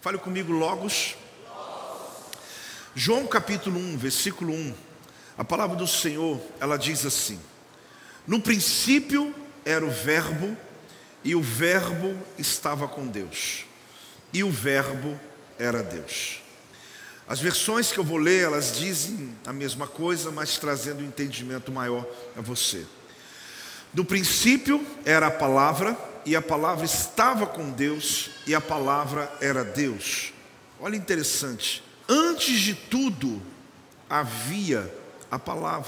Fale comigo, Logos. João capítulo 1, versículo 1. A palavra do Senhor, ela diz assim: no princípio era o verbo, e o verbo estava com Deus, e o verbo era Deus. As versões que eu vou ler, elas dizem a mesma coisa, mas trazendo um entendimento maior a você. No princípio era a palavra, e a palavra estava com Deus, e a palavra era Deus. Olha, interessante. Antes de tudo havia a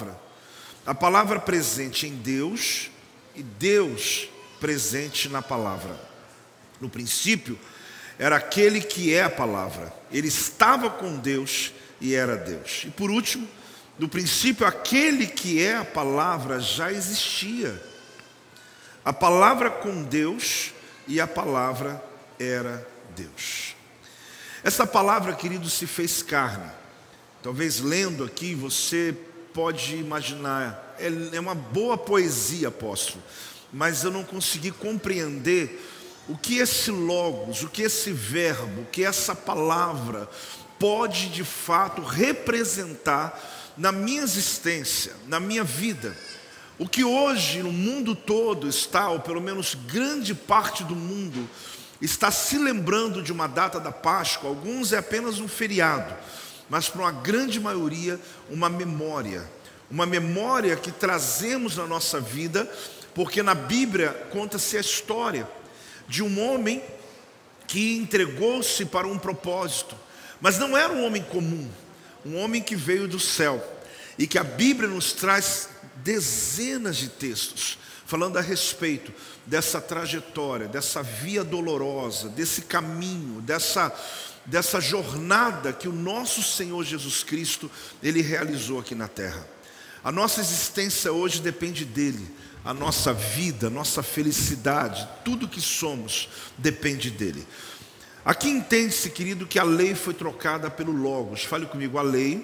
palavra presente em Deus e Deus presente na palavra. No princípio era aquele que é a palavra, ele estava com Deus e era Deus. E por último, no princípio aquele que é a palavra já existia. A palavra com Deus e a palavra era Deus. Essa palavra, querido, se fez carne. Talvez lendo aqui você pode imaginar, é uma boa poesia, apóstolo, mas eu não consegui compreender o que esse logos, o que esse verbo, o que essa palavra pode de fato representar na minha existência, na minha vida. O que hoje no mundo todo está, ou pelo menos grande parte do mundo, está se lembrando de uma data da Páscoa. Alguns é apenas um feriado, mas para uma grande maioria uma memória que trazemos na nossa vida, porque na Bíblia conta-se a história de um homem que entregou-se para um propósito, mas não era um homem comum, um homem que veio do céu, e que a Bíblia nos traz dezenas de textos falando a respeito dessa trajetória, dessa via dolorosa, desse caminho, dessa jornada que o nosso Senhor Jesus Cristo, Ele realizou aqui na terra. A nossa existência hoje depende dEle, a nossa vida, a nossa felicidade, tudo que somos depende dEle. Aqui entende-se, querido, que a lei foi trocada pelo Logos. Fale comigo, a lei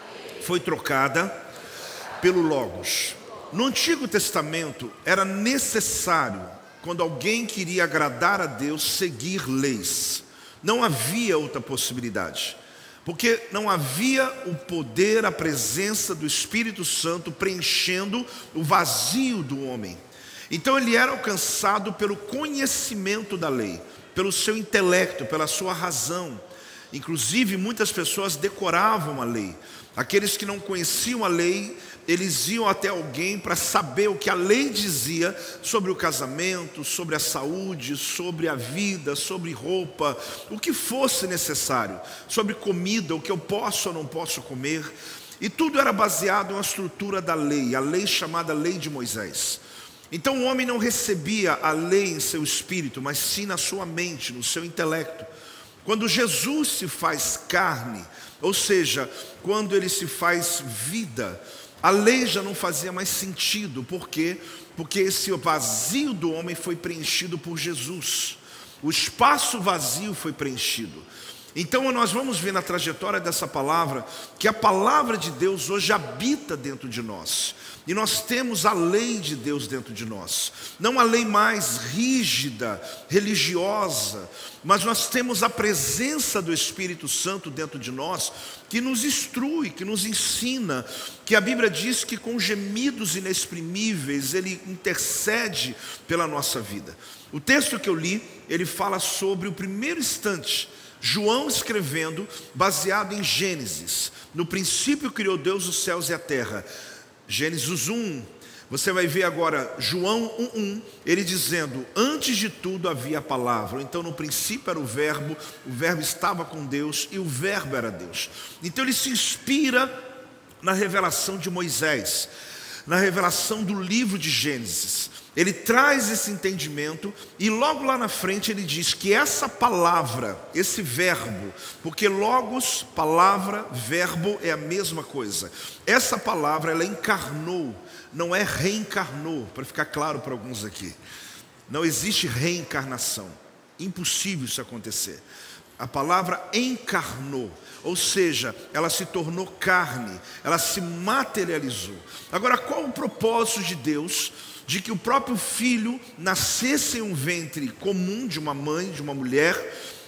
foi trocada pelo Logos. No Antigo Testamento era necessário, quando alguém queria agradar a Deus, seguir leis. Não havia outra possibilidade, porque não havia o poder, a presença do Espírito Santo preenchendo o vazio do homem. Então ele era alcançado pelo conhecimento da lei, pelo seu intelecto, pela sua razão. Inclusive muitas pessoas decoravam a lei. Aqueles que não conheciam a lei, eles iam até alguém para saber o que a lei dizia sobre o casamento, sobre a saúde, sobre a vida, sobre roupa, o que fosse necessário, sobre comida, o que eu posso ou não posso comer. E tudo era baseado na estrutura da lei, a lei chamada Lei de Moisés. Então o homem não recebia a lei em seu espírito, mas sim na sua mente, no seu intelecto. Quando Jesus se faz carne, ou seja, quando ele se faz vida, a lei já não fazia mais sentido. Por quê? Porque esse vazio do homem foi preenchido por Jesus. O espaço vazio foi preenchido. Então nós vamos ver na trajetória dessa palavra que a palavra de Deus hoje habita dentro de nós. E nós temos a lei de Deus dentro de nós. Não a lei mais rígida, religiosa, mas nós temos a presença do Espírito Santo dentro de nós, que nos instrui, que nos ensina, que a Bíblia diz que com gemidos inexprimíveis Ele intercede pela nossa vida. O texto que eu li, ele fala sobre o primeiro instante, João escrevendo, baseado em Gênesis. No princípio criou Deus os céus e a terra. Gênesis 1, você vai ver agora João 1:1, ele dizendo: antes de tudo havia a palavra. Então no princípio era o verbo estava com Deus e o verbo era Deus. Então ele se inspira na revelação de Moisés, na revelação do livro de Gênesis. Ele traz esse entendimento e logo lá na frente ele diz que essa palavra, esse verbo, porque logos, palavra, verbo é a mesma coisa. Essa palavra, ela encarnou, não é reencarnou, para ficar claro para alguns aqui. Não existe reencarnação, impossível isso acontecer. A palavra encarnou, ou seja, ela se tornou carne, ela se materializou. Agora, qual o propósito de Deus de que o próprio filho nascesse em um ventre comum de uma mãe, de uma mulher,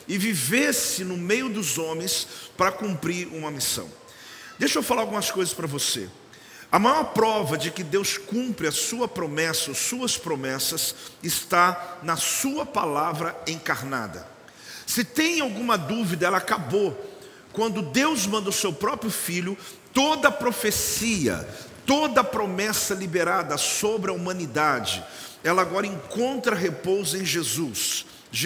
e vivesse no meio dos homens para cumprir uma missão. Deixa eu falar algumas coisas para você. A maior prova de que Deus cumpre a sua promessa, suas promessas, está na sua palavra encarnada. Se tem alguma dúvida, ela acabou. Quando Deus manda o seu próprio Filho, toda a profecia, toda a promessa liberada sobre a humanidade, ela agora encontra repouso em Jesus.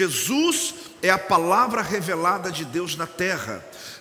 Jesus é a palavra revelada de Deus na terra.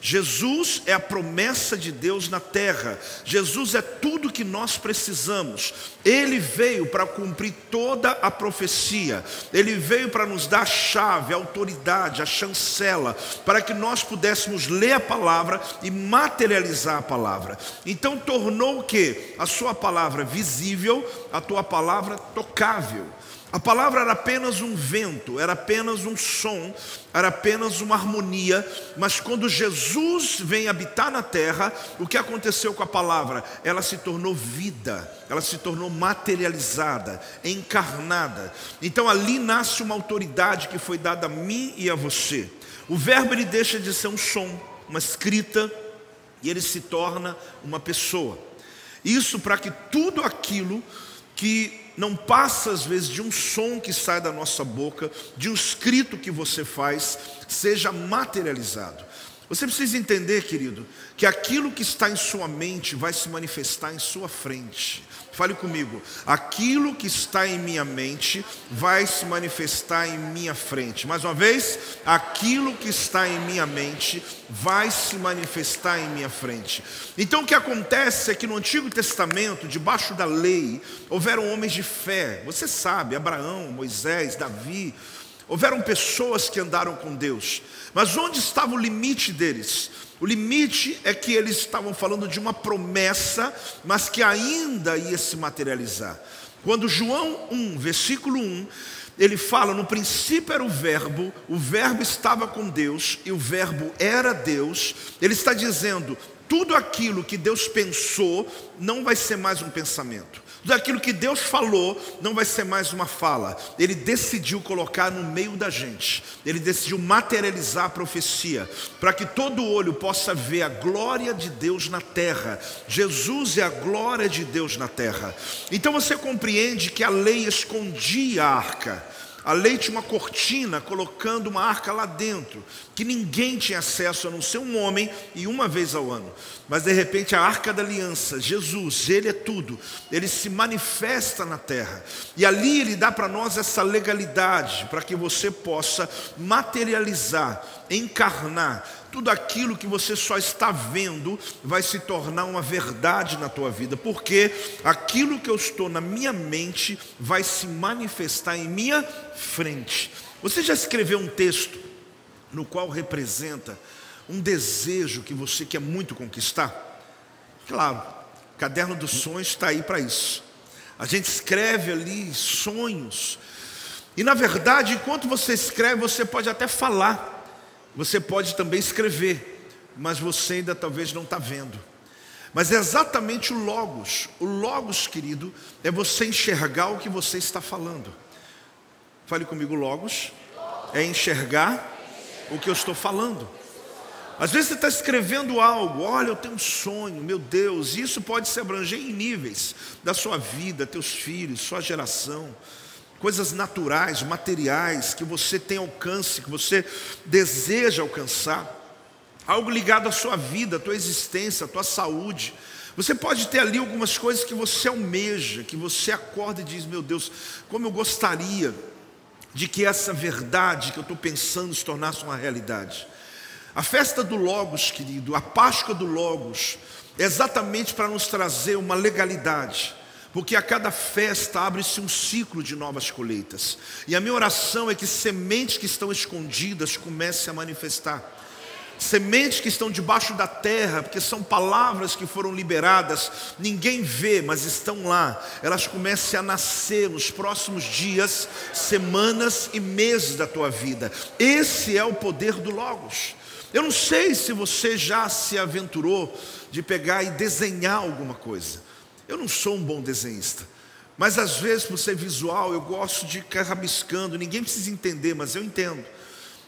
Jesus é a promessa de Deus na terra. Jesus é tudo que nós precisamos. Ele veio para cumprir toda a profecia. Ele veio para nos dar a chave, a autoridade, a chancela, para que nós pudéssemos ler a palavra e materializar a palavra. Então tornou o quê? A sua palavra visível, a tua palavra tocável. A palavra era apenas um vento, era apenas um som, era apenas uma harmonia, mas quando Jesus vem habitar na terra, o que aconteceu com a palavra? Ela se tornou vida, ela se tornou materializada, encarnada. Então ali nasce uma autoridade que foi dada a mim e a você. O verbo ele deixa de ser um som, uma escrita, e ele se torna uma pessoa. Isso para que tudo aquilo que não passa às vezes de um som que sai da nossa boca, de um escrito que você faz, seja materializado. Você precisa entender, querido, que aquilo que está em sua mente vai se manifestar em sua frente. Fale comigo, aquilo que está em minha mente vai se manifestar em minha frente. Mais uma vez, aquilo que está em minha mente vai se manifestar em minha frente. Então o que acontece é que no Antigo Testamento, debaixo da lei, houveram homens de fé. Você sabe, Abraão, Moisés, Davi, houveram pessoas que andaram com Deus. Mas onde estava o limite deles? O limite é que eles estavam falando de uma promessa, mas que ainda ia se materializar. Quando João 1, versículo 1, ele fala, no princípio era o verbo estava com Deus, e o verbo era Deus. Ele está dizendo, tudo aquilo que Deus pensou, não vai ser mais um pensamento. Tudo aquilo que Deus falou, não vai ser mais uma fala. Ele decidiu colocar no meio da gente. Ele decidiu materializar a profecia, para que todo olho possa ver a glória de Deus na terra. Jesus é a glória de Deus na terra. Então você compreende que a lei escondia a arca. A lei tinha uma cortina colocando uma arca lá dentro, que ninguém tinha acesso a não ser um homem e uma vez ao ano. Mas de repente a arca da aliança, Jesus, Ele é tudo, Ele se manifesta na terra. E ali Ele dá para nós essa legalidade, para que você possa materializar, encarnar. Tudo aquilo que você só está vendo vai se tornar uma verdade na tua vida. Porque aquilo que eu estou na minha mente vai se manifestar em minha frente. Você já escreveu um texto no qual representa um desejo que você quer muito conquistar? Claro, o caderno dos sonhos está aí para isso. A gente escreve ali sonhos. E na verdade, enquanto você escreve, você pode até falar. Você pode também escrever, mas você ainda talvez não está vendo. Mas é exatamente o logos. O logos, querido, é você enxergar o que você está falando. Fale comigo, logos é enxergar o que eu estou falando. Às vezes você está escrevendo algo, olha, eu tenho um sonho, meu Deus, isso pode se abranger em níveis da sua vida, teus filhos, sua geração. Coisas naturais, materiais, que você tem alcance, que você deseja alcançar. Algo ligado à sua vida, à tua existência, à tua saúde. Você pode ter ali algumas coisas que você almeja, que você acorda e diz, meu Deus, como eu gostaria de que essa verdade que eu estou pensando se tornasse uma realidade. A festa do Logos, querido, a Páscoa do Logos, é exatamente para nos trazer uma legalidade. Porque a cada festa abre-se um ciclo de novas colheitas. E a minha oração é que sementes que estão escondidas comecem a manifestar. Sementes que estão debaixo da terra, porque são palavras que foram liberadas, ninguém vê, mas estão lá. Elas comecem a nascer nos próximos dias, semanas e meses da tua vida. Esse é o poder do Logos. Eu não sei se você já se aventurou de pegar e desenhar alguma coisa. Eu não sou um bom desenhista, mas às vezes por ser visual eu gosto de ficar rabiscando. Ninguém precisa entender, mas eu entendo.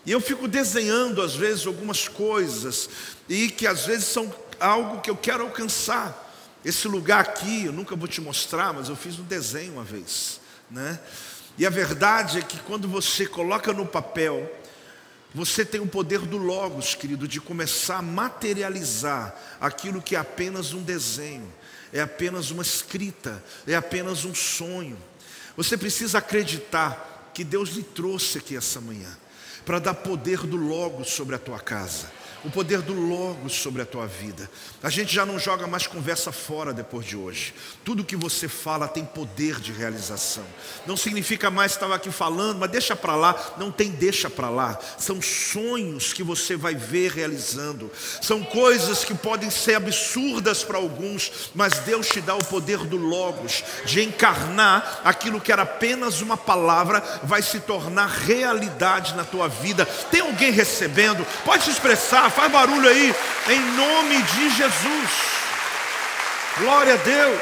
E eu fico desenhando às vezes algumas coisas, e que às vezes são algo que eu quero alcançar. Esse lugar aqui, eu nunca vou te mostrar, mas eu fiz um desenho uma vez, né? E a verdade é que quando você coloca no papel, você tem o poder do Logos, querido, de começar a materializar aquilo que é apenas um desenho, é apenas uma escrita, é apenas um sonho. Você precisa acreditar que Deus lhe trouxe aqui essa manhã para dar poder do Logos sobre a tua casa, o poder do Logos sobre a tua vida. A gente já não joga mais conversa fora depois de hoje. Tudo que você fala tem poder de realização. Não significa mais que estava aqui falando, mas deixa para lá. Não tem deixa para lá. São sonhos que você vai ver realizando. São coisas que podem ser absurdas para alguns, mas Deus te dá o poder do Logos, de encarnar aquilo que era apenas uma palavra, vai se tornar realidade na tua vida. Tem alguém recebendo? Pode se expressar. Faz barulho aí, em nome de Jesus. Glória a Deus.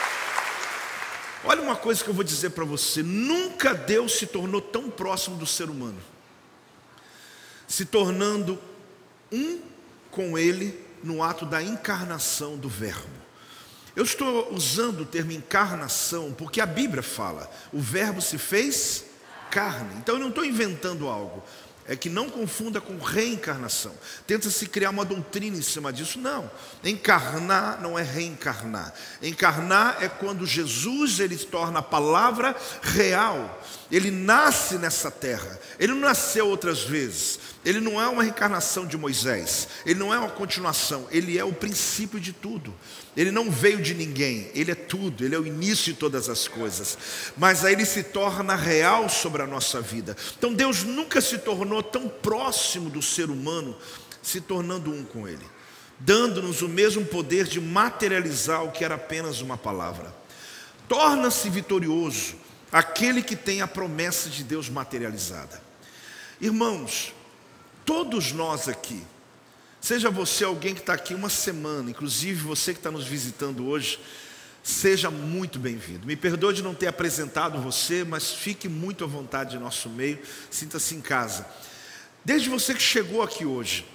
Olha uma coisa que eu vou dizer para você. Nunca Deus se tornou tão próximo do ser humano, se tornando um com ele no ato da encarnação do Verbo. Eu estou usando o termo encarnação porque a Bíblia fala, o Verbo se fez carne. Então eu não estou inventando algo. É que não confunda com reencarnação. Tenta-se criar uma doutrina em cima disso. Não, encarnar não é reencarnar. Encarnar é quando Jesus, ele se torna a palavra real. Ele nasce nessa terra. Ele não nasceu outras vezes. Ele não é uma reencarnação de Moisés. Ele não é uma continuação. Ele é o princípio de tudo. Ele não veio de ninguém. Ele é tudo. Ele é o início de todas as coisas. Mas aí ele se torna real sobre a nossa vida. Então Deus nunca se tornou tão próximo do ser humano, se tornando um com ele, dando-nos o mesmo poder de materializar o que era apenas uma palavra. Torna-se vitorioso aquele que tem a promessa de Deus materializada. Irmãos, todos nós aqui, seja você alguém que está aqui uma semana, inclusive você que está nos visitando hoje, seja muito bem-vindo. Me perdoe de não ter apresentado você, mas fique muito à vontade em nosso meio, sinta-se em casa. Desde você que chegou aqui hoje,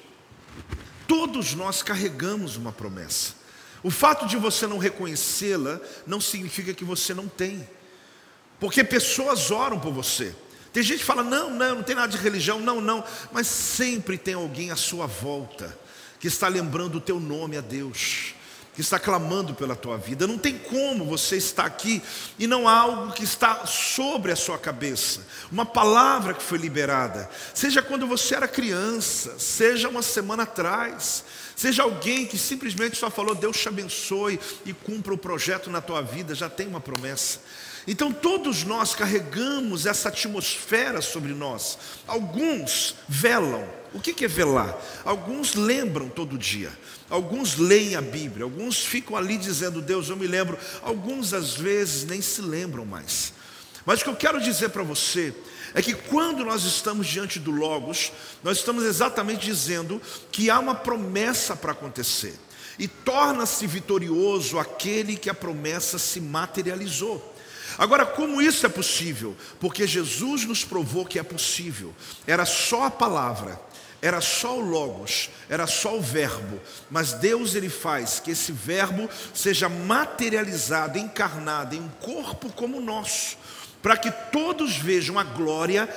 todos nós carregamos uma promessa. O fato de você não reconhecê-la não significa que você não tem, porque pessoas oram por você. Tem gente que fala, não tem nada de religião, não, mas sempre tem alguém à sua volta que está lembrando o teu nome a Deus, que está clamando pela tua vida. Não tem como você estar aqui e não há algo que está sobre a sua cabeça, uma palavra que foi liberada, seja quando você era criança, seja uma semana atrás, seja alguém que simplesmente só falou, Deus te abençoe e cumpra o projeto na tua vida, já tem uma promessa. Então todos nós carregamos essa atmosfera sobre nós. Alguns velam. O que é velar? Alguns lembram todo dia. Alguns leem a Bíblia. Alguns ficam ali dizendo, Deus, eu me lembro. Alguns às vezes nem se lembram mais. Mas o que eu quero dizer para você é que quando nós estamos diante do Logos, nós estamos exatamente dizendo que há uma promessa para acontecer. E torna-se vitorioso aquele que a promessa se materializou. Agora, como isso é possível? Porque Jesus nos provou que é possível. Era só a palavra, era só o Logos, era só o Verbo. Mas Deus, ele faz que esse Verbo seja materializado, encarnado em um corpo como o nosso, para que todos vejam a glória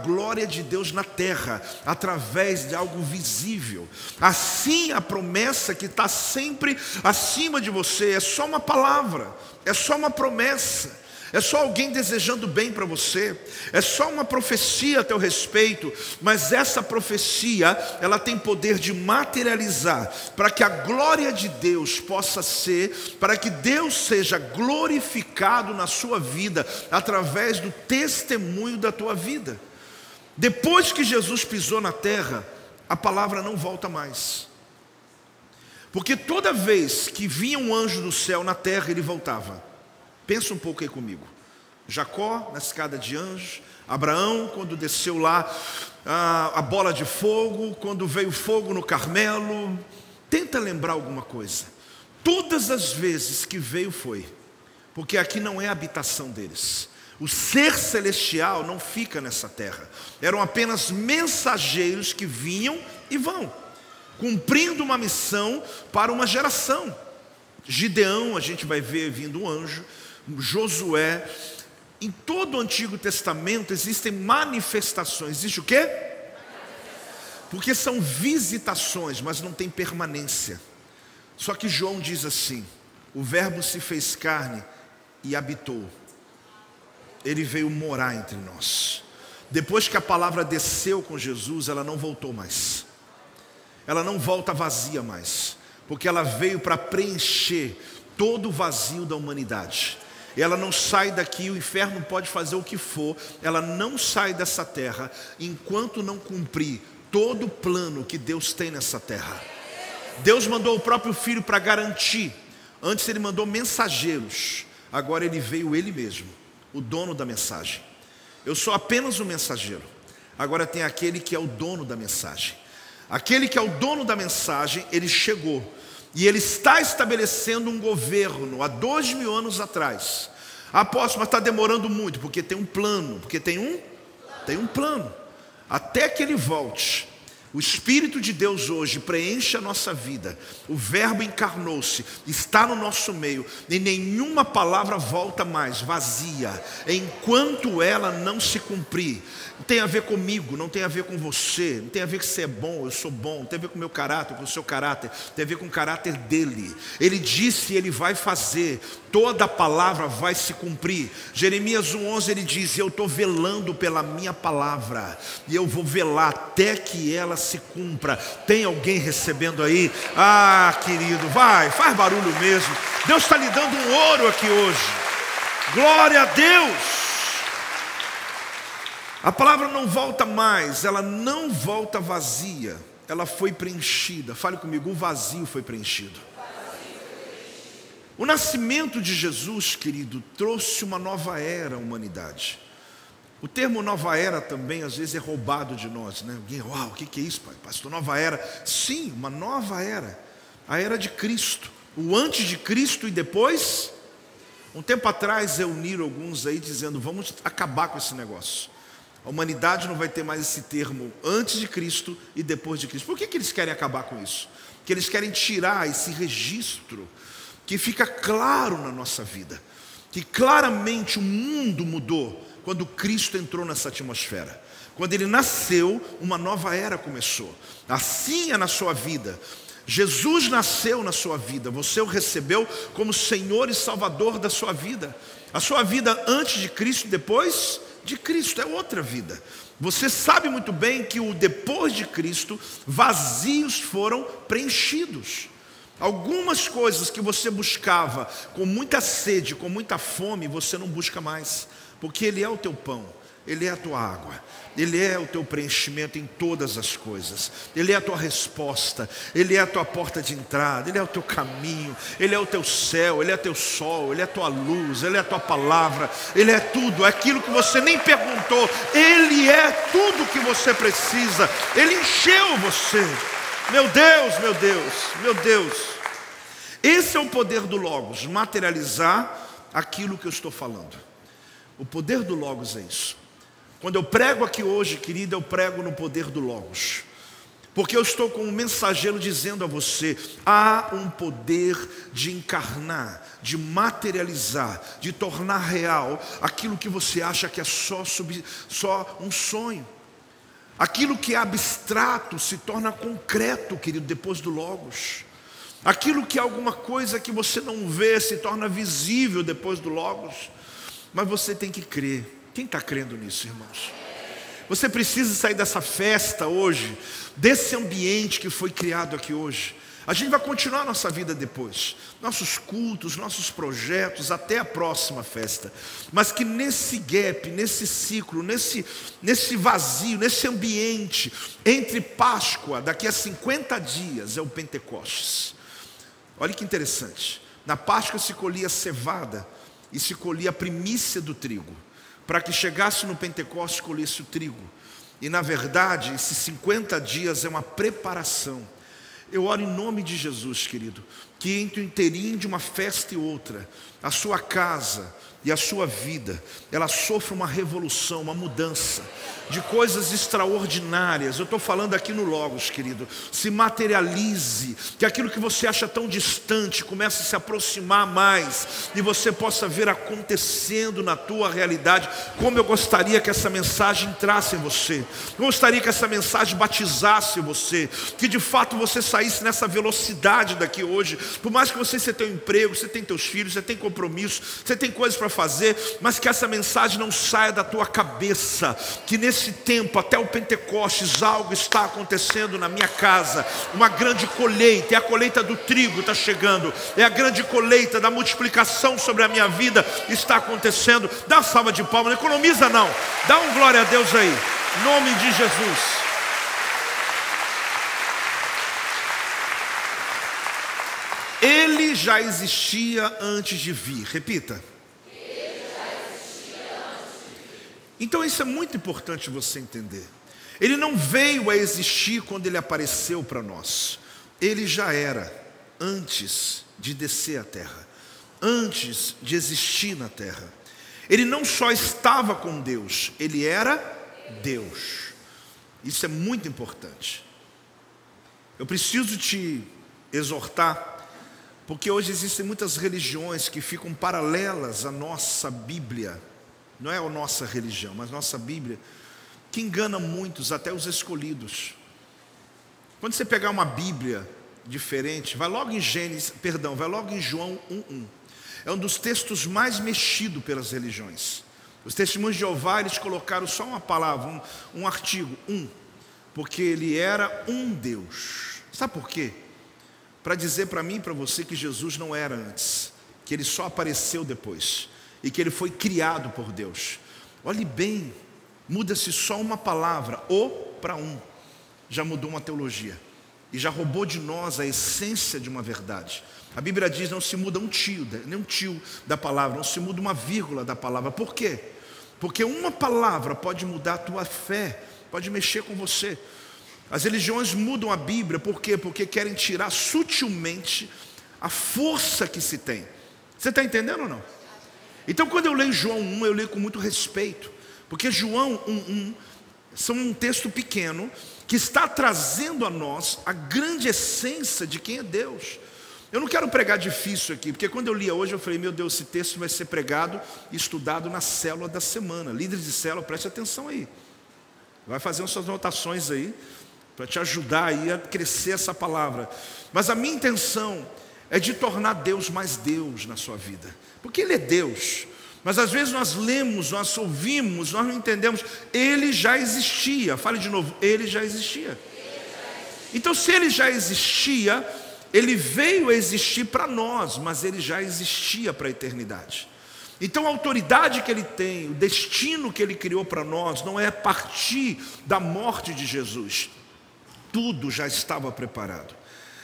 de Deus na terra, através de algo visível. Assim, a promessa que está sempre acima de você é só uma palavra, é só uma promessa. É só alguém desejando bem para você, é só uma profecia a teu respeito, mas essa profecia, ela tem poder de materializar, para que a glória de Deus possa ser, para que Deus seja glorificado na sua vida, através do testemunho da tua vida. Depois que Jesus pisou na terra, a palavra não volta mais, porque toda vez que vinha um anjo do céu na terra, ele voltava. Pensa um pouco aí comigo. Jacó na escada de anjos, Abraão quando desceu lá a bola de fogo, quando veio fogo no Carmelo. Tenta lembrar alguma coisa. Todas as vezes que veio foi, porque aqui não é a habitação deles. O ser celestial não fica nessa terra. Eram apenas mensageiros que vinham e vão, cumprindo uma missão para uma geração. Gideão, a gente vai ver vindo um anjo. Josué. Em todo o Antigo Testamento existem manifestações. Existe o quê? Porque são visitações, mas não tem permanência. Só que João diz assim: o verbo se fez carne e habitou. Ele veio morar entre nós. Depois que a palavra desceu com Jesus, ela não voltou mais. Ela não volta vazia mais, porque ela veio para preencher todo o vazio da humanidade. Ela não sai daqui, o inferno pode fazer o que for, ela não sai dessa terra enquanto não cumprir todo o plano que Deus tem nessa terra. Deus mandou o próprio Filho para garantir. Antes ele mandou mensageiros, agora ele veio ele mesmo, o dono da mensagem. Eu sou apenas um mensageiro. Agora tem aquele que é o dono da mensagem. Aquele que é o dono da mensagem, ele chegou. E ele está estabelecendo um governo há 2000 anos atrás. Apóstolo, mas está demorando muito, porque tem um plano. Porque tem um plano. Até que ele volte. O Espírito de Deus hoje preenche a nossa vida. O Verbo encarnou-se, está no nosso meio. E nenhuma palavra volta mais vazia, enquanto ela não se cumprir. Não tem a ver comigo, não tem a ver com você. Não tem a ver que você é bom, eu sou bom. Não tem a ver com o meu caráter, com o seu caráter. Tem a ver com o caráter dele. Ele disse e ele vai fazer. Toda a palavra vai se cumprir. Jeremias 1:11 ele diz: eu estou velando pela minha palavra, e eu vou velar até que ela se cumpra. Tem alguém recebendo aí? Ah, querido, faz barulho mesmo. Deus está lhe dando um ouro aqui hoje. Glória a Deus. A palavra não volta mais, ela não volta vazia, ela foi preenchida. Fale comigo, o vazio foi preenchido. O nascimento de Jesus, querido, trouxe uma nova era à humanidade. O termo nova era também às vezes é roubado de nós, né? Alguém, uau, o que é isso, pai? Pastor, nova era. Sim, uma nova era. A era de Cristo. O antes de Cristo e depois. Um tempo atrás reuniram alguns aí dizendo: vamos acabar com esse negócio. A humanidade não vai ter mais esse termo antes de Cristo e depois de Cristo. Por que eles querem acabar com isso? Porque eles querem tirar esse registro que fica claro na nossa vida, que claramente o mundo mudou quando Cristo entrou nessa atmosfera. Quando ele nasceu, uma nova era começou. Assim é na sua vida. Jesus nasceu na sua vida, você o recebeu como Senhor e Salvador da sua vida. A sua vida antes de Cristo, depois de Cristo, é outra vida. Você sabe muito bem que o depois de Cristo, vazios foram preenchidos. Algumas coisas que você buscava com muita sede, com muita fome, você não busca mais, porque Ele é o teu pão, Ele é a tua água, Ele é o teu preenchimento em todas as coisas, Ele é a tua resposta, Ele é a tua porta de entrada, Ele é o teu caminho, Ele é o teu céu, Ele é teu sol, Ele é a tua luz, Ele é a tua palavra, Ele é tudo, é aquilo que você nem perguntou, Ele é tudo que você precisa, Ele encheu você. Meu Deus, meu Deus, meu Deus. Esse é o poder do Logos, materializar aquilo que eu estou falando. O poder do Logos é isso. Quando eu prego aqui hoje, querida, eu prego no poder do Logos. Porque eu estou com um mensageiro dizendo a você: há um poder de encarnar, de materializar, de tornar real aquilo que você acha que é só um sonho. Aquilo que é abstrato se torna concreto, querido, depois do Logos. Aquilo que é alguma coisa que você não vê se torna visível depois do Logos. Mas você tem que crer. Quem está crendo nisso, irmãos? Você precisa sair dessa festa hoje, desse ambiente que foi criado aqui hoje. A gente vai continuar a nossa vida depois, nossos cultos, nossos projetos, até a próxima festa. Mas que nesse gap, nesse ciclo, nesse vazio, nesse ambiente, entre Páscoa, daqui a 50 dias é o Pentecostes. Olha que interessante, na Páscoa se colhia cevada e se colhia a primícia do trigo, para que chegasse no Pentecostes colhesse o trigo. E na verdade, esses 50 dias é uma preparação. Eu oro em nome de Jesus, querido, que entre o inteirinho de uma festa e outra, a sua casa e a sua vida, ela sofre uma revolução, uma mudança de coisas extraordinárias. Eu estou falando aqui no Logos, querido. Se materialize, que aquilo que você acha tão distante comece a se aproximar mais, e você possa ver acontecendo na tua realidade. Como eu gostaria que essa mensagem entrasse em você, eu gostaria que essa mensagem batizasse você, que de fato você saísse nessa velocidade daqui hoje. Por mais que você tenha um emprego, você tem teus filhos, você tem compromisso, você tem coisas para fazer, mas que essa mensagem não saia da tua cabeça, que nesse tempo, até o Pentecostes, algo está acontecendo na minha casa, uma grande colheita, é a colheita do trigo está chegando, é a grande colheita da multiplicação sobre a minha vida, está acontecendo. Dá uma salva de palmas, não economiza não, dá um glória a Deus aí, em nome de Jesus. Ele já existia antes de vir, repita. Então isso é muito importante você entender. Ele não veio a existir quando ele apareceu para nós. Ele já era antes de descer à terra, antes de existir na terra. Ele não só estava com Deus, ele era Deus. Isso é muito importante. Eu preciso te exortar, porque hoje existem muitas religiões que ficam paralelas à nossa Bíblia. Não é a nossa religião, mas nossa Bíblia, que engana muitos, até os escolhidos. Quando você pegar uma Bíblia diferente, vai logo em vai logo em João 1:1. É um dos textos mais mexidos pelas religiões. Os testemunhos de Jeová, eles colocaram só uma palavra, um artigo, porque ele era um Deus. Sabe por quê? Para dizer para mim e para você que Jesus não era antes, que ele só apareceu depois, e que ele foi criado por Deus. Olhe bem, muda-se só uma palavra, o para um, já mudou uma teologia, e já roubou de nós a essência de uma verdade. A Bíblia diz, não se muda nem um tio da palavra, não se muda uma vírgula da palavra. Por quê? Porque uma palavra pode mudar a tua fé, pode mexer com você. As religiões mudam a Bíblia, por quê? Porque querem tirar sutilmente a força que se tem. Você está entendendo ou não? Então quando eu leio João 1, eu leio com muito respeito, porque João 1:1 são um texto pequeno que está trazendo a nós a grande essência de quem é Deus. Eu não quero pregar difícil aqui, porque quando eu lia hoje eu falei, meu Deus, esse texto vai ser pregado e estudado na célula da semana. Líderes de célula, preste atenção aí, vai fazer as suas anotações aí, para te ajudar aí a crescer essa palavra. Mas a minha intenção é de tornar Deus mais Deus na sua vida, porque Ele é Deus. Mas às vezes nós lemos, nós ouvimos, nós não entendemos. Ele já existia. Fale de novo, Ele já existia. Então se Ele já existia, Ele veio a existir para nós, mas Ele já existia para a eternidade. Então a autoridade que Ele tem, o destino que Ele criou para nós, não é a partir da morte de Jesus. Tudo já estava preparado.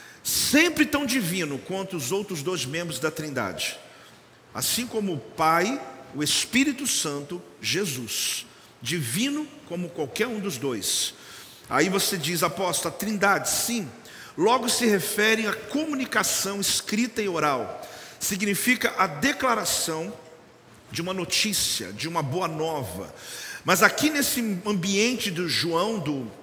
Sempre tão divino quanto os outros dois membros da Trindade. Assim como o Pai, o Espírito Santo, Jesus. Divino como qualquer um dos dois. Aí você diz, apóstolo, a Trindade, sim. Logo se refere à comunicação escrita e oral. Significa a declaração de uma notícia, de uma boa nova. Mas aqui nesse ambiente do João,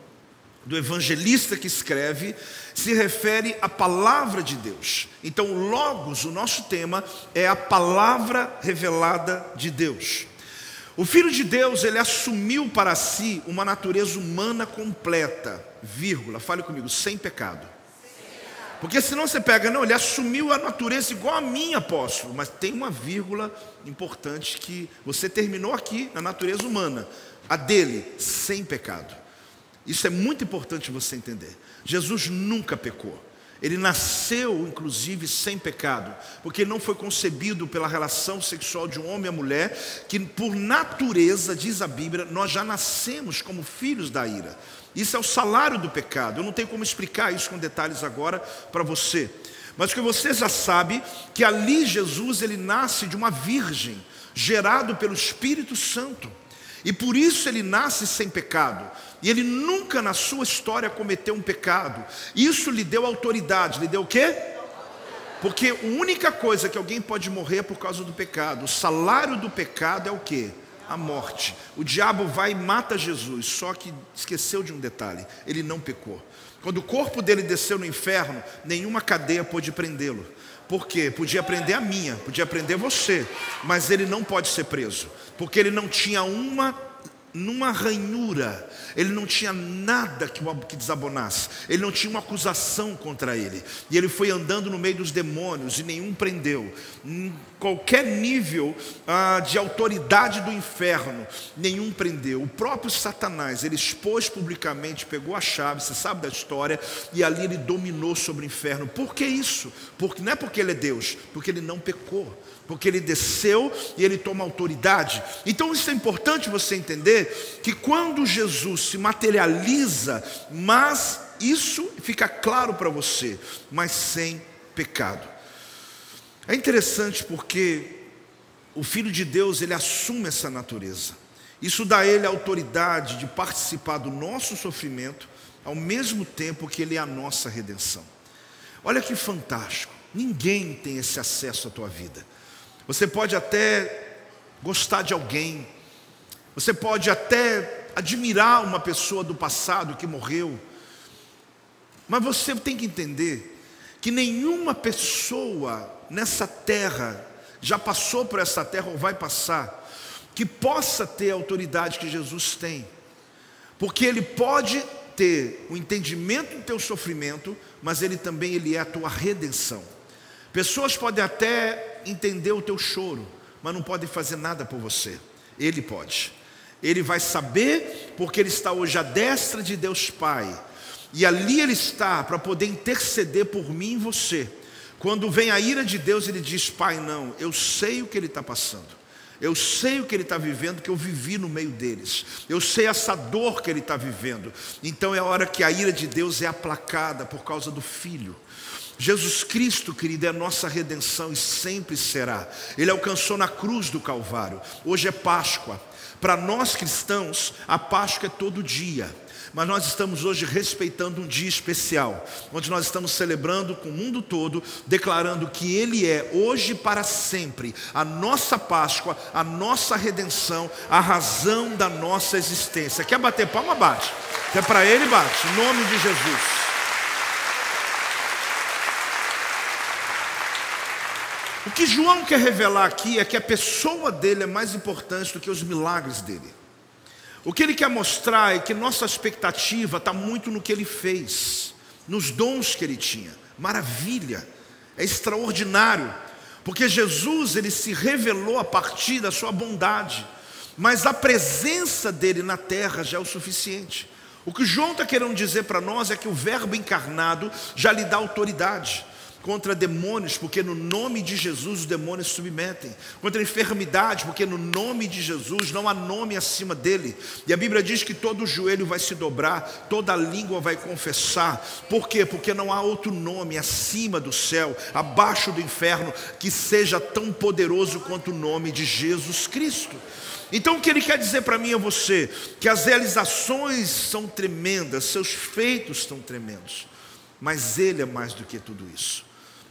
do evangelista que escreve, se refere à palavra de Deus. Então o Logos, o nosso tema, é a palavra revelada de Deus. O Filho de Deus, ele assumiu para si uma natureza humana completa, vírgula, fale comigo, sem pecado. Porque senão você pega, não, ele assumiu a natureza igual a mim, apóstolo, mas tem uma vírgula importante que você terminou aqui na natureza humana, a dele, sem pecado. Isso é muito importante você entender. Jesus nunca pecou. Ele nasceu, inclusive, sem pecado, porque ele não foi concebido pela relação sexual de um homem e uma mulher, que por natureza, diz a Bíblia, nós já nascemos como filhos da ira. Isso é o salário do pecado. Eu não tenho como explicar isso com detalhes agora para você, mas que você já sabe que ali Jesus, ele nasce de uma virgem, gerado pelo Espírito Santo. E por isso ele nasce sem pecado. E ele nunca na sua história cometeu um pecado. Isso lhe deu autoridade. Lhe deu o quê? Porque a única coisa que alguém pode morrer é por causa do pecado. O salário do pecado é o quê? A morte. O diabo vai e mata Jesus, só que esqueceu de um detalhe: ele não pecou. Quando o corpo dele desceu no inferno, nenhuma cadeia pôde prendê-lo. Por quê? Podia prender a minha, podia prender você, mas ele não pode ser preso, porque ele não tinha numa ranhura, ele não tinha nada que desabonasse, ele não tinha uma acusação contra ele, e ele foi andando no meio dos demônios e nenhum prendeu. Em qualquer nível de autoridade do inferno, nenhum prendeu. O próprio Satanás, ele expôs publicamente, pegou a chave, você sabe da história, e ali ele dominou sobre o inferno. Por que isso? Não é porque ele é Deus, porque ele não pecou, porque ele desceu e ele toma autoridade. Então isso é importante você entender, que quando Jesus se materializa, mas isso fica claro para você, mas sem pecado. É interessante porque o Filho de Deus, ele assume essa natureza. Isso dá a ele a autoridade de participar do nosso sofrimento, ao mesmo tempo que ele é a nossa redenção. Olha que fantástico, ninguém tem esse acesso à tua vida. Você pode até gostar de alguém, você pode até admirar uma pessoa do passado que morreu, mas você tem que entender que nenhuma pessoa nessa terra já passou por essa terra ou vai passar, que possa ter a autoridade que Jesus tem, porque Ele pode ter o entendimento do teu sofrimento, mas Ele é a tua redenção. Pessoas podem até entender o teu choro, mas não podem fazer nada por você. Ele pode. Ele vai saber, porque Ele está hoje à destra de Deus Pai, e ali Ele está para poder interceder por mim e você. Quando vem a ira de Deus, Ele diz: Pai, não, eu sei o que Ele está passando, eu sei o que Ele está vivendo, que eu vivi no meio deles, eu sei essa dor que Ele está vivendo. Então é a hora que a ira de Deus é aplacada por causa do Filho. Jesus Cristo, querido, é a nossa redenção e sempre será. Ele alcançou na cruz do Calvário. Hoje é Páscoa. Para nós cristãos, a Páscoa é todo dia, mas nós estamos hoje respeitando um dia especial, onde nós estamos celebrando com o mundo todo, declarando que Ele é hoje e para sempre a nossa Páscoa, a nossa redenção, a razão da nossa existência. Quer bater palma? Bate. Quer para Ele? Bate. Em nome de Jesus. O que João quer revelar aqui é que a pessoa dele é mais importante do que os milagres dele. O que ele quer mostrar é que nossa expectativa está muito no que ele fez, nos dons que ele tinha. Maravilha, é extraordinário, porque Jesus, ele se revelou a partir da sua bondade, mas a presença dele na terra já é o suficiente. O que João está querendo dizer para nós é que o Verbo encarnado já lhe dá autoridade contra demônios, porque no nome de Jesus os demônios se submetem, contra a enfermidade, porque no nome de Jesus não há nome acima dele, e a Bíblia diz que todo joelho vai se dobrar, toda língua vai confessar. Por quê? Porque não há outro nome acima do céu, abaixo do inferno, que seja tão poderoso quanto o nome de Jesus Cristo. Então o que ele quer dizer para mim e a você? Que as realizações são tremendas, seus feitos são tremendos, mas Ele é mais do que tudo isso.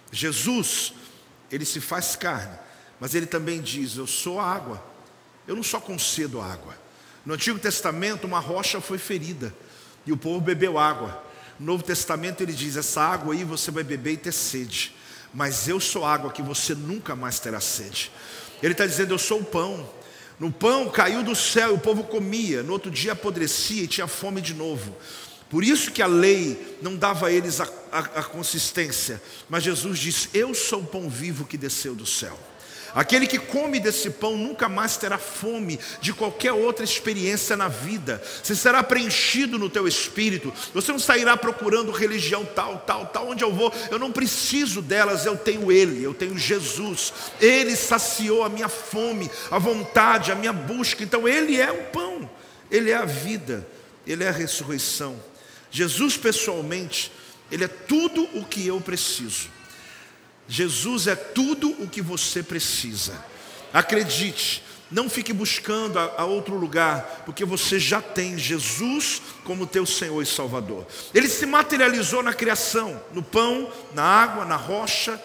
Jesus, Ele se faz carne, mas Ele também diz: eu sou a água, eu não só concedo a água. No Antigo Testamento uma rocha foi ferida e o povo bebeu água. No Novo Testamento Ele diz: essa água aí você vai beber e ter sede, mas eu sou água que você nunca mais terá sede. Ele está dizendo: eu sou o pão. No pão caiu do céu e o povo comia, no outro dia apodrecia e tinha fome de novo. Por isso que a lei não dava a eles a consistência, mas Jesus diz: eu sou o pão vivo que desceu do céu. Aquele que come desse pão nunca mais terá fome de qualquer outra experiência na vida. Você será preenchido no teu espírito. Você não sairá procurando religião tal, onde eu vou, eu não preciso delas, eu tenho Ele, eu tenho Jesus. Ele saciou a minha fome, a vontade, a minha busca. Então Ele é o pão, Ele é a vida, Ele é a ressurreição. Jesus pessoalmente, Ele é tudo o que eu preciso. Jesus é tudo o que você precisa. Acredite, não fique buscando a outro lugar, porque você já tem Jesus como teu Senhor e Salvador. Ele se materializou na criação, no pão, na água, na rocha,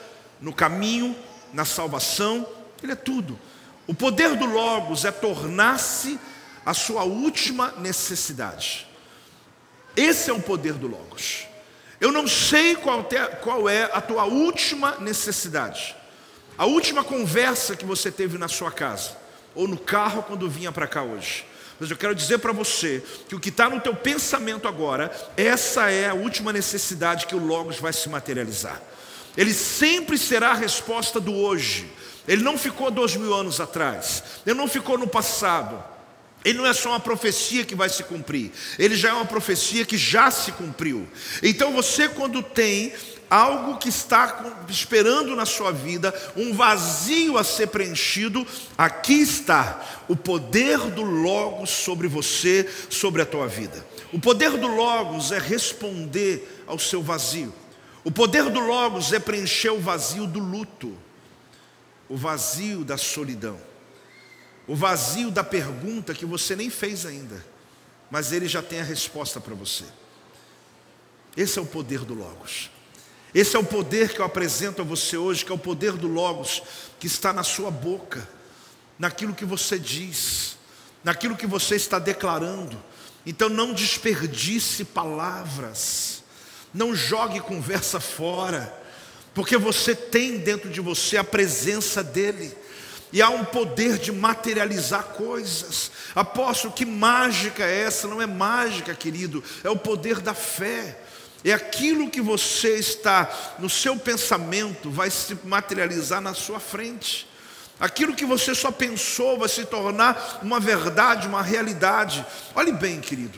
no caminho, na salvação, Ele é tudo. O poder do Logos é tornar-se a sua última necessidade. Esse é o poder do Logos. Eu não sei qual é a tua última necessidade. A última conversa que você teve na sua casa, ou no carro quando vinha para cá hoje. Mas eu quero dizer para você que o que está no teu pensamento agora, essa é a última necessidade que o Logos vai se materializar. Ele sempre será a resposta do hoje. Ele não ficou 2000 anos atrás. Ele não ficou no passado. Ele não é só uma profecia que vai se cumprir. Ele já é uma profecia que já se cumpriu. Então você, quando tem algo que está esperando na sua vida, um vazio a ser preenchido, aqui está o poder do Logos sobre você, sobre a tua vida. O poder do Logos é responder ao seu vazio. O poder do Logos é preencher o vazio do luto, o vazio da solidão, o vazio da pergunta que você nem fez ainda, mas Ele já tem a resposta para você. Esse é o poder do Logos. Esse é o poder que eu apresento a você hoje, que é o poder do Logos, que está na sua boca, naquilo que você diz, naquilo que você está declarando. Então não desperdice palavras, não jogue conversa fora, porque você tem dentro de você a presença dEle, e há um poder de materializar coisas. Apóstolo, que mágica é essa? Não é mágica, querido, é o poder da fé. É aquilo que você está no seu pensamento vai se materializar na sua frente. Aquilo que você só pensou vai se tornar uma verdade, uma realidade. Olhe bem, querido,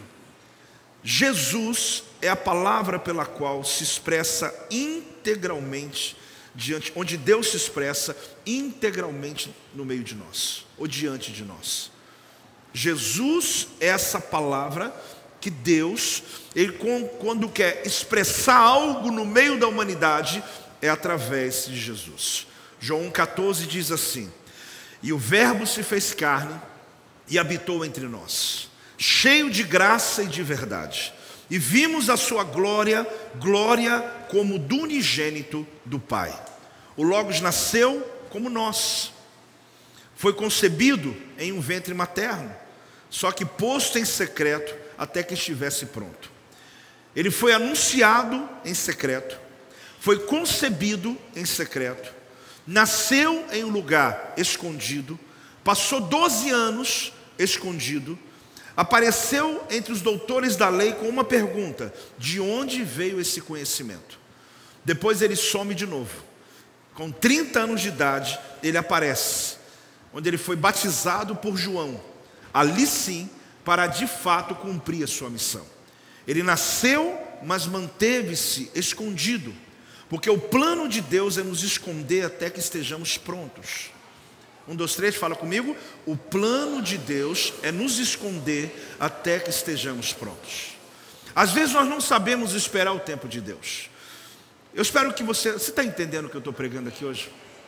Jesus é a palavra pela qual se expressa integralmente onde Deus se expressa integralmente no meio de nós, ou diante de nós. Jesus é essa palavra que Deus, Ele quando quer expressar algo no meio da humanidade, é através de Jesus. João 1,14 diz assim: e o Verbo se fez carne e habitou entre nós, cheio de graça e de verdade, e vimos a sua glória, glória como do unigênito do Pai. O Logos nasceu como nós, foi concebido em um ventre materno, só que posto em secreto até que estivesse pronto. Ele foi anunciado em secreto, foi concebido em secreto, nasceu em um lugar escondido, passou 12 anos escondido, apareceu entre os doutores da lei com uma pergunta: de onde veio esse conhecimento? Depois ele some de novo. Com 30 anos de idade, ele aparece, onde ele foi batizado por João, ali sim, para de fato cumprir a sua missão. Ele nasceu, mas manteve-se escondido, porque o plano de Deus é nos esconder até que estejamos prontos. 1, 2, 3, fala comigo. O plano de Deus é nos esconder até que estejamos prontos. Às vezes nós não sabemos esperar o tempo de Deus. Eu espero que você está entendendo o que eu estou pregando aqui hoje?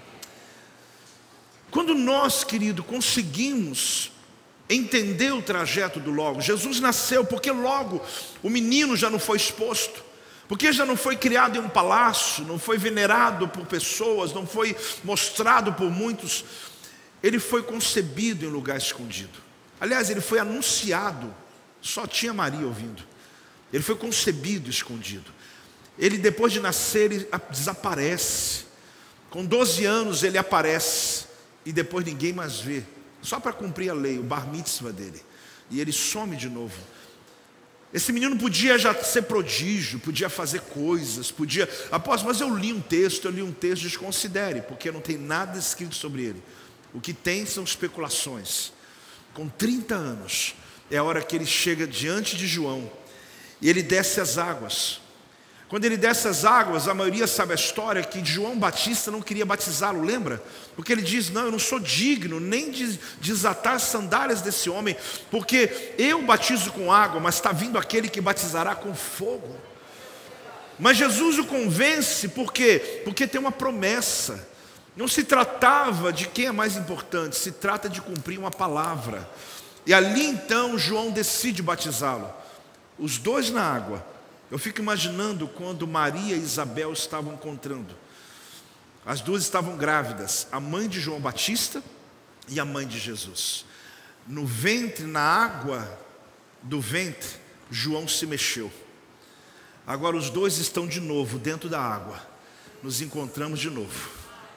Quando nós, querido, conseguimos entender o trajeto do Logos, Jesus nasceu porque logo o menino já não foi exposto, porque já não foi criado em um palácio, não foi venerado por pessoas, não foi mostrado por muitos. Ele foi concebido em lugar escondido. Aliás, ele foi anunciado, só tinha Maria ouvindo. Ele foi concebido escondido. Ele, depois de nascer, ele desaparece. Com 12 anos ele aparece, e depois ninguém mais vê, só para cumprir a lei, o bar mitzvah dele. E ele some de novo. Esse menino podia já ser prodígio, podia fazer coisas, podia... Apóstolo, mas eu li um texto, desconsidere, porque não tem nada escrito sobre ele. O que tem são especulações. Com 30 anos, é a hora que ele chega diante de João, e ele desce as águas. Quando ele desce as águas, a maioria sabe a história, que João Batista não queria batizá-lo, lembra? Porque ele diz: não, eu não sou digno nem de desatar as sandálias desse homem, porque eu batizo com água, mas está vindo aquele que batizará com fogo. Mas Jesus o convence, por quê? Porque tem uma promessa. Não se tratava de quem é mais importante, se trata de cumprir uma palavra. E ali então João decide batizá-lo, os dois na água. Eu fico imaginando quando Maria e Isabel estavam encontrando. As duas estavam grávidas, a mãe de João Batista e a mãe de Jesus. No ventre, na água do ventre, João se mexeu. Agora os dois estão de novo dentro da água. Nos encontramos de novo.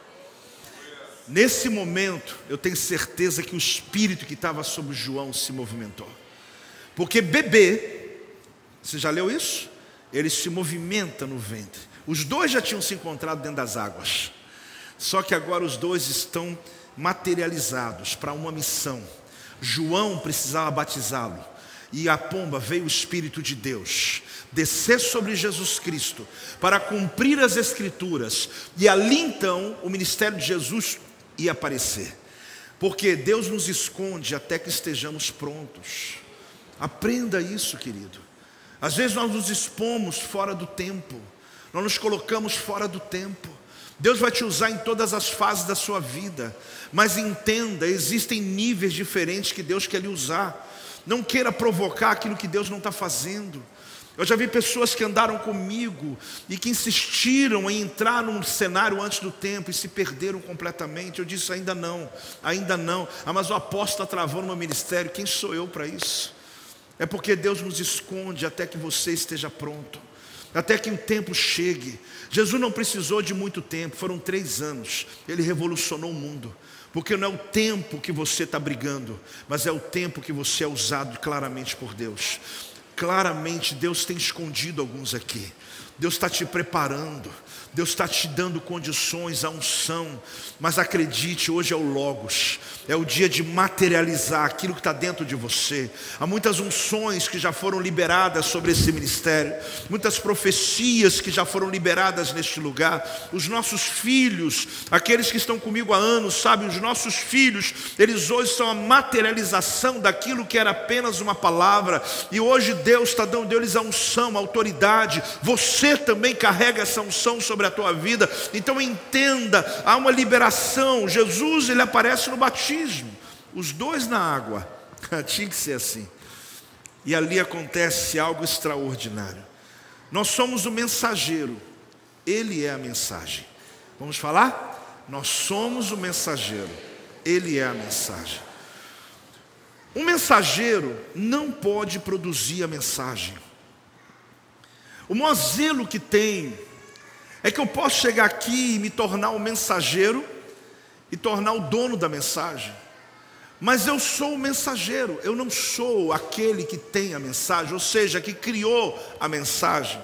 Nesse momento, eu tenho certeza que o espírito que estava sobre João se movimentou. Porque bebê, você já leu isso? Ele se movimenta no ventre. Os dois já tinham se encontrado dentro das águas. Só que agora os dois estão materializados para uma missão. João precisava batizá-lo. E a pomba veio o Espírito de Deus descer sobre Jesus Cristo para cumprir as Escrituras. E ali então o ministério de Jesus ia aparecer. Porque Deus nos esconde até que estejamos prontos. Aprenda isso, querido. Às vezes nós nos expomos fora do tempo. Nós nos colocamos fora do tempo. Deus vai te usar em todas as fases da sua vida. Mas entenda, existem níveis diferentes que Deus quer lhe usar. Não queira provocar aquilo que Deus não está fazendo. Eu já vi pessoas que andaram comigo e que insistiram em entrar num cenário antes do tempo e se perderam completamente. Eu disse, ainda não, ainda não. Ah, mas o apóstolo travou no meu ministério. Quem sou eu para isso? É porque Deus nos esconde até que você esteja pronto, até que o tempo chegue. Jesus não precisou de muito tempo, foram 3 anos. Ele revolucionou o mundo. Porque não é o tempo que você está brigando, mas é o tempo que você é usado claramente por Deus. Claramente Deus tem escondido alguns aqui. Deus está te preparando. Deus está te dando condições, a unção. Mas acredite, hoje é o Logos. É o dia de materializar aquilo que está dentro de você. Há muitas unções que já foram liberadas sobre esse ministério. Muitas profecias que já foram liberadas neste lugar. Os nossos filhos, aqueles que estão comigo há anos, sabem, os nossos filhos, eles hoje são a materialização daquilo que era apenas uma palavra. E hoje Deus está dando deles a unção, a autoridade. Você também carrega essa unção sobre a tua vida. Então entenda, há uma liberação. Jesus, ele aparece no batismo, os dois na água. Tinha que ser assim. E ali acontece algo extraordinário. Nós somos o mensageiro, ele é a mensagem. Vamos falar? Nós somos o mensageiro, ele é a mensagem. Um mensageiro não pode produzir a mensagem. O maior zelo que tem é que eu posso chegar aqui e me tornar o mensageiro e tornar o dono da mensagem. Mas eu sou o mensageiro, eu não sou aquele que tem a mensagem, ou seja, que criou a mensagem.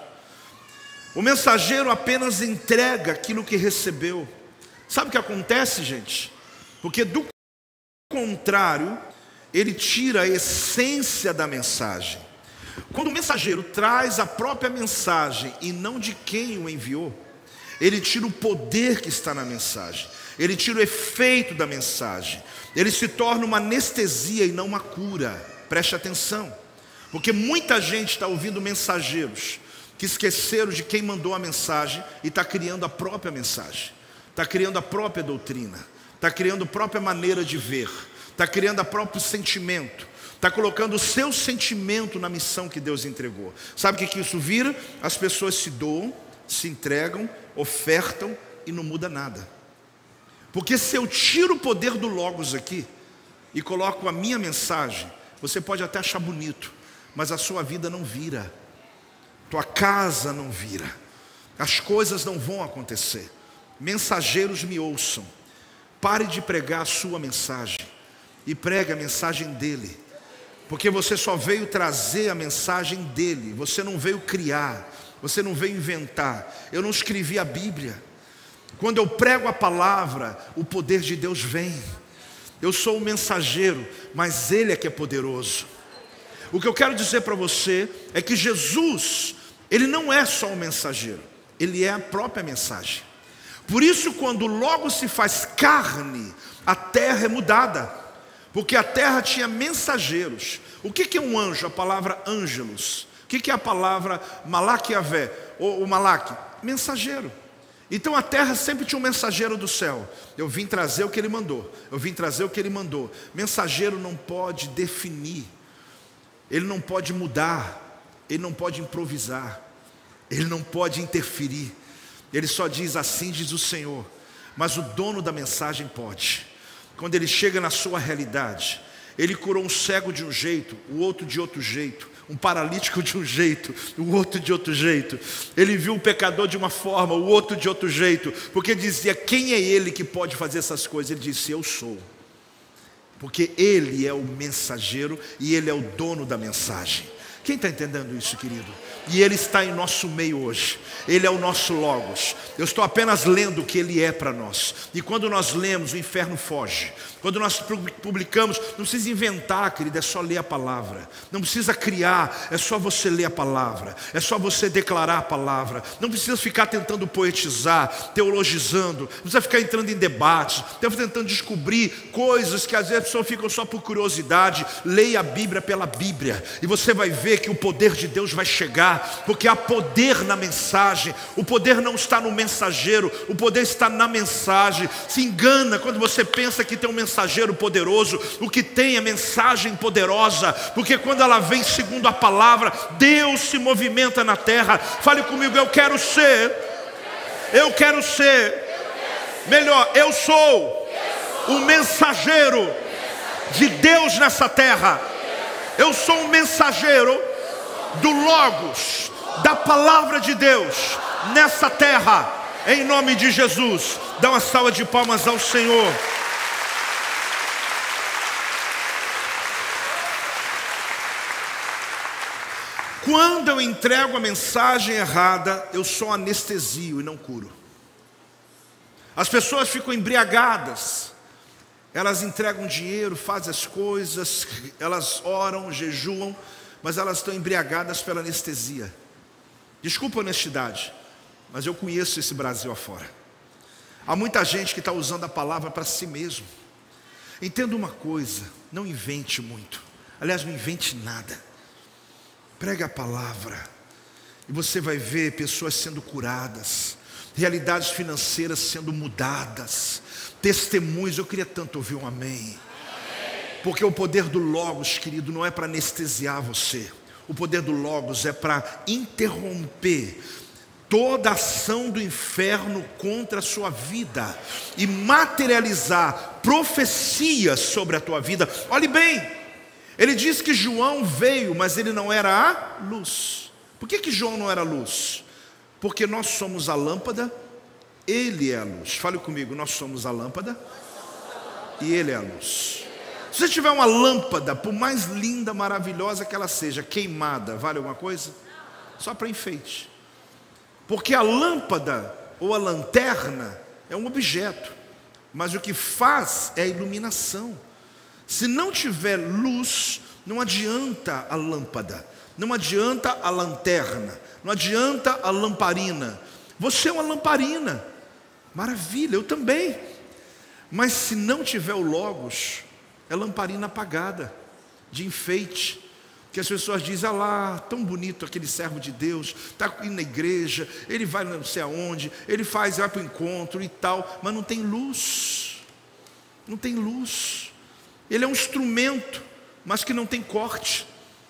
O mensageiro apenas entrega aquilo que recebeu. Sabe o que acontece, gente? Porque do contrário, ele tira a essência da mensagem. Quando o mensageiro traz a própria mensagem e não de quem o enviou, ele tira o poder que está na mensagem. Ele tira o efeito da mensagem. Ele se torna uma anestesia e não uma cura. Preste atenção. Porque muita gente está ouvindo mensageiros que esqueceram de quem mandou a mensagem e está criando a própria mensagem. Está criando a própria doutrina. Está criando a própria maneira de ver. Está criando o próprio sentimento. Está colocando o seu sentimento na missão que Deus entregou. Sabe o que isso vira? As pessoas se doam, se entregam, ofertam e não muda nada. Porque se eu tiro o poder do Logos aqui e coloco a minha mensagem, você pode até achar bonito, mas a sua vida não vira, tua casa não vira, as coisas não vão acontecer. Mensageiros, me ouçam. Pare de pregar a sua mensagem e pregue a mensagem dele. Porque você só veio trazer a mensagem dele. Você não veio criar, você não veio inventar. Eu não escrevi a Bíblia. Quando eu prego a palavra, o poder de Deus vem. Eu sou o mensageiro, mas ele é que é poderoso. O que eu quero dizer para você é que Jesus, ele não é só um mensageiro, ele é a própria mensagem. Por isso, quando logo se faz carne, a terra é mudada. Porque a terra tinha mensageiros. O que é um anjo? A palavra ângelos. O que é a palavra malaquiavé? Ou malaque? Mensageiro. Então a terra sempre tinha um mensageiro do céu. Eu vim trazer o que ele mandou. Eu vim trazer o que ele mandou. Mensageiro não pode definir. Ele não pode mudar. Ele não pode improvisar. Ele não pode interferir. Ele só diz assim, diz o Senhor. mas o dono da mensagem pode. Quando ele chega na sua realidade, ele curou um cego de um jeito, o outro de outro jeito, um paralítico de um jeito, o outro de outro jeito. Ele viu o pecador de uma forma, o outro de outro jeito, porque dizia: quem é ele que pode fazer essas coisas? Ele disse: eu sou. Porque ele é o mensageiro e ele é o dono da mensagem. Quem está entendendo isso, querido? E ele está em nosso meio hoje. Ele é o nosso Logos. Eu estou apenas lendo o que ele é para nós. E quando nós lemos, o inferno foge. Quando nós publicamos, não precisa inventar, querido, é só ler a palavra. Não precisa criar, é só você ler a palavra. É só você declarar a palavra. Não precisa ficar tentando poetizar, teologizando. Não precisa ficar entrando em debates, tentando descobrir coisas que às vezes as pessoas ficam só por curiosidade. Leia a Bíblia pela Bíblia e você vai ver que o poder de Deus vai chegar, porque há poder na mensagem. O poder não está no mensageiro, o poder está na mensagem. Se engana quando você pensa que tem um mensageiro poderoso. O que tem é mensagem poderosa, porque quando ela vem segundo a palavra, Deus se movimenta na terra. Fale comigo: eu quero ser, melhor, eu sou o mensageiro de Deus nessa terra. Eu sou um mensageiro do Logos, da palavra de Deus nessa terra, em nome de Jesus. Dá uma salva de palmas ao Senhor. Quando eu entrego a mensagem errada, eu só anestesio e não curo. As pessoas ficam embriagadas. Elas entregam dinheiro, fazem as coisas, elas oram, jejuam, mas elas estão embriagadas pela anestesia. Desculpa a honestidade, mas eu conheço esse Brasil afora. Há muita gente que está usando a palavra para si mesmo. Entenda uma coisa: não invente muito. Aliás, não invente nada. Pregue a palavra e você vai ver pessoas sendo curadas, realidades financeiras sendo mudadas, testemunhos. Eu queria tanto ouvir um amém. Porque o poder do Logos, querido, não é para anestesiar você. O poder do Logos é para interromper toda ação do inferno contra a sua vida e materializar profecias sobre a tua vida. Olhe bem, ele diz que João veio, mas ele não era a luz. Por que João não era a luz? Porque nós somos a lâmpada, ele é a luz. Fale comigo: nós somos a lâmpada e ele é a luz. Se você tiver uma lâmpada, por mais linda, maravilhosa que ela seja, queimada, vale alguma coisa? Só para enfeite. Porque a lâmpada ou a lanterna é um objeto, mas o que faz é a iluminação. Se não tiver luz, não adianta a lâmpada, não adianta a lanterna, não adianta a lamparina. Você é uma lamparina, maravilha, eu também. Mas se não tiver o Logos, é lamparina apagada, de enfeite, que as pessoas dizem: ah lá, tão bonito aquele servo de Deus, está indo na igreja, ele vai não sei aonde, ele vai para o encontro e tal, mas não tem luz, não tem luz. Ele é um instrumento, mas que não tem corte.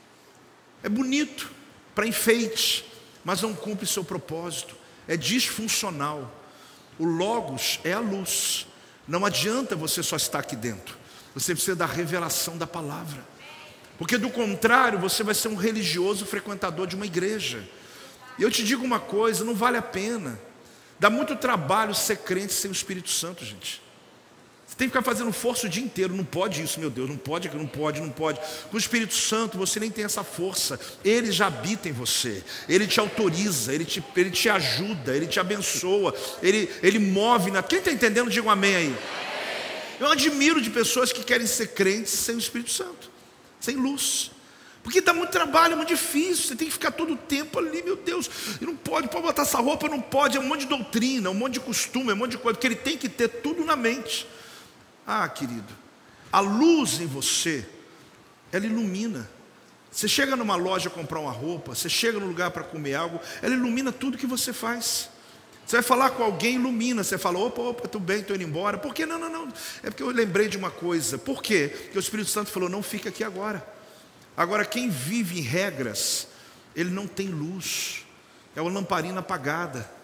É bonito para enfeite, mas não cumpre seu propósito, é disfuncional. O Logos é a luz. Não adianta você só estar aqui dentro, você precisa da revelação da palavra, porque do contrário você vai ser um religioso frequentador de uma igreja. E eu te digo uma coisa: não vale a pena. Dá muito trabalho ser crente sem o Espírito Santo, gente. Você tem que ficar fazendo força o dia inteiro. Não pode isso, meu Deus, não pode. Com o Espírito Santo você nem tem essa força. Ele já habita em você. Ele te autoriza, ele te ajuda, ele te abençoa, ele move. Quem está entendendo, diga um amém aí. Eu admiro de pessoas que querem ser crentes sem o Espírito Santo, sem luz. Porque dá muito trabalho, é muito difícil. Você tem que ficar todo o tempo ali, meu Deus. E não pode botar essa roupa, não pode. É um monte de doutrina, um monte de costume, é um monte de coisa. Porque ele tem que ter tudo na mente. Ah, querido, a luz em você, ela ilumina. Você chega numa loja comprar uma roupa, você chega num lugar para comer algo, ela ilumina tudo que você faz. Você vai falar com alguém, ilumina. Você fala: opa, tudo bem, estou indo embora. Por quê? Não. É porque eu lembrei de uma coisa. Por quê? Porque o Espírito Santo falou: não fica aqui agora. Agora, quem vive em regras, ele não tem luz. É uma lamparina apagada.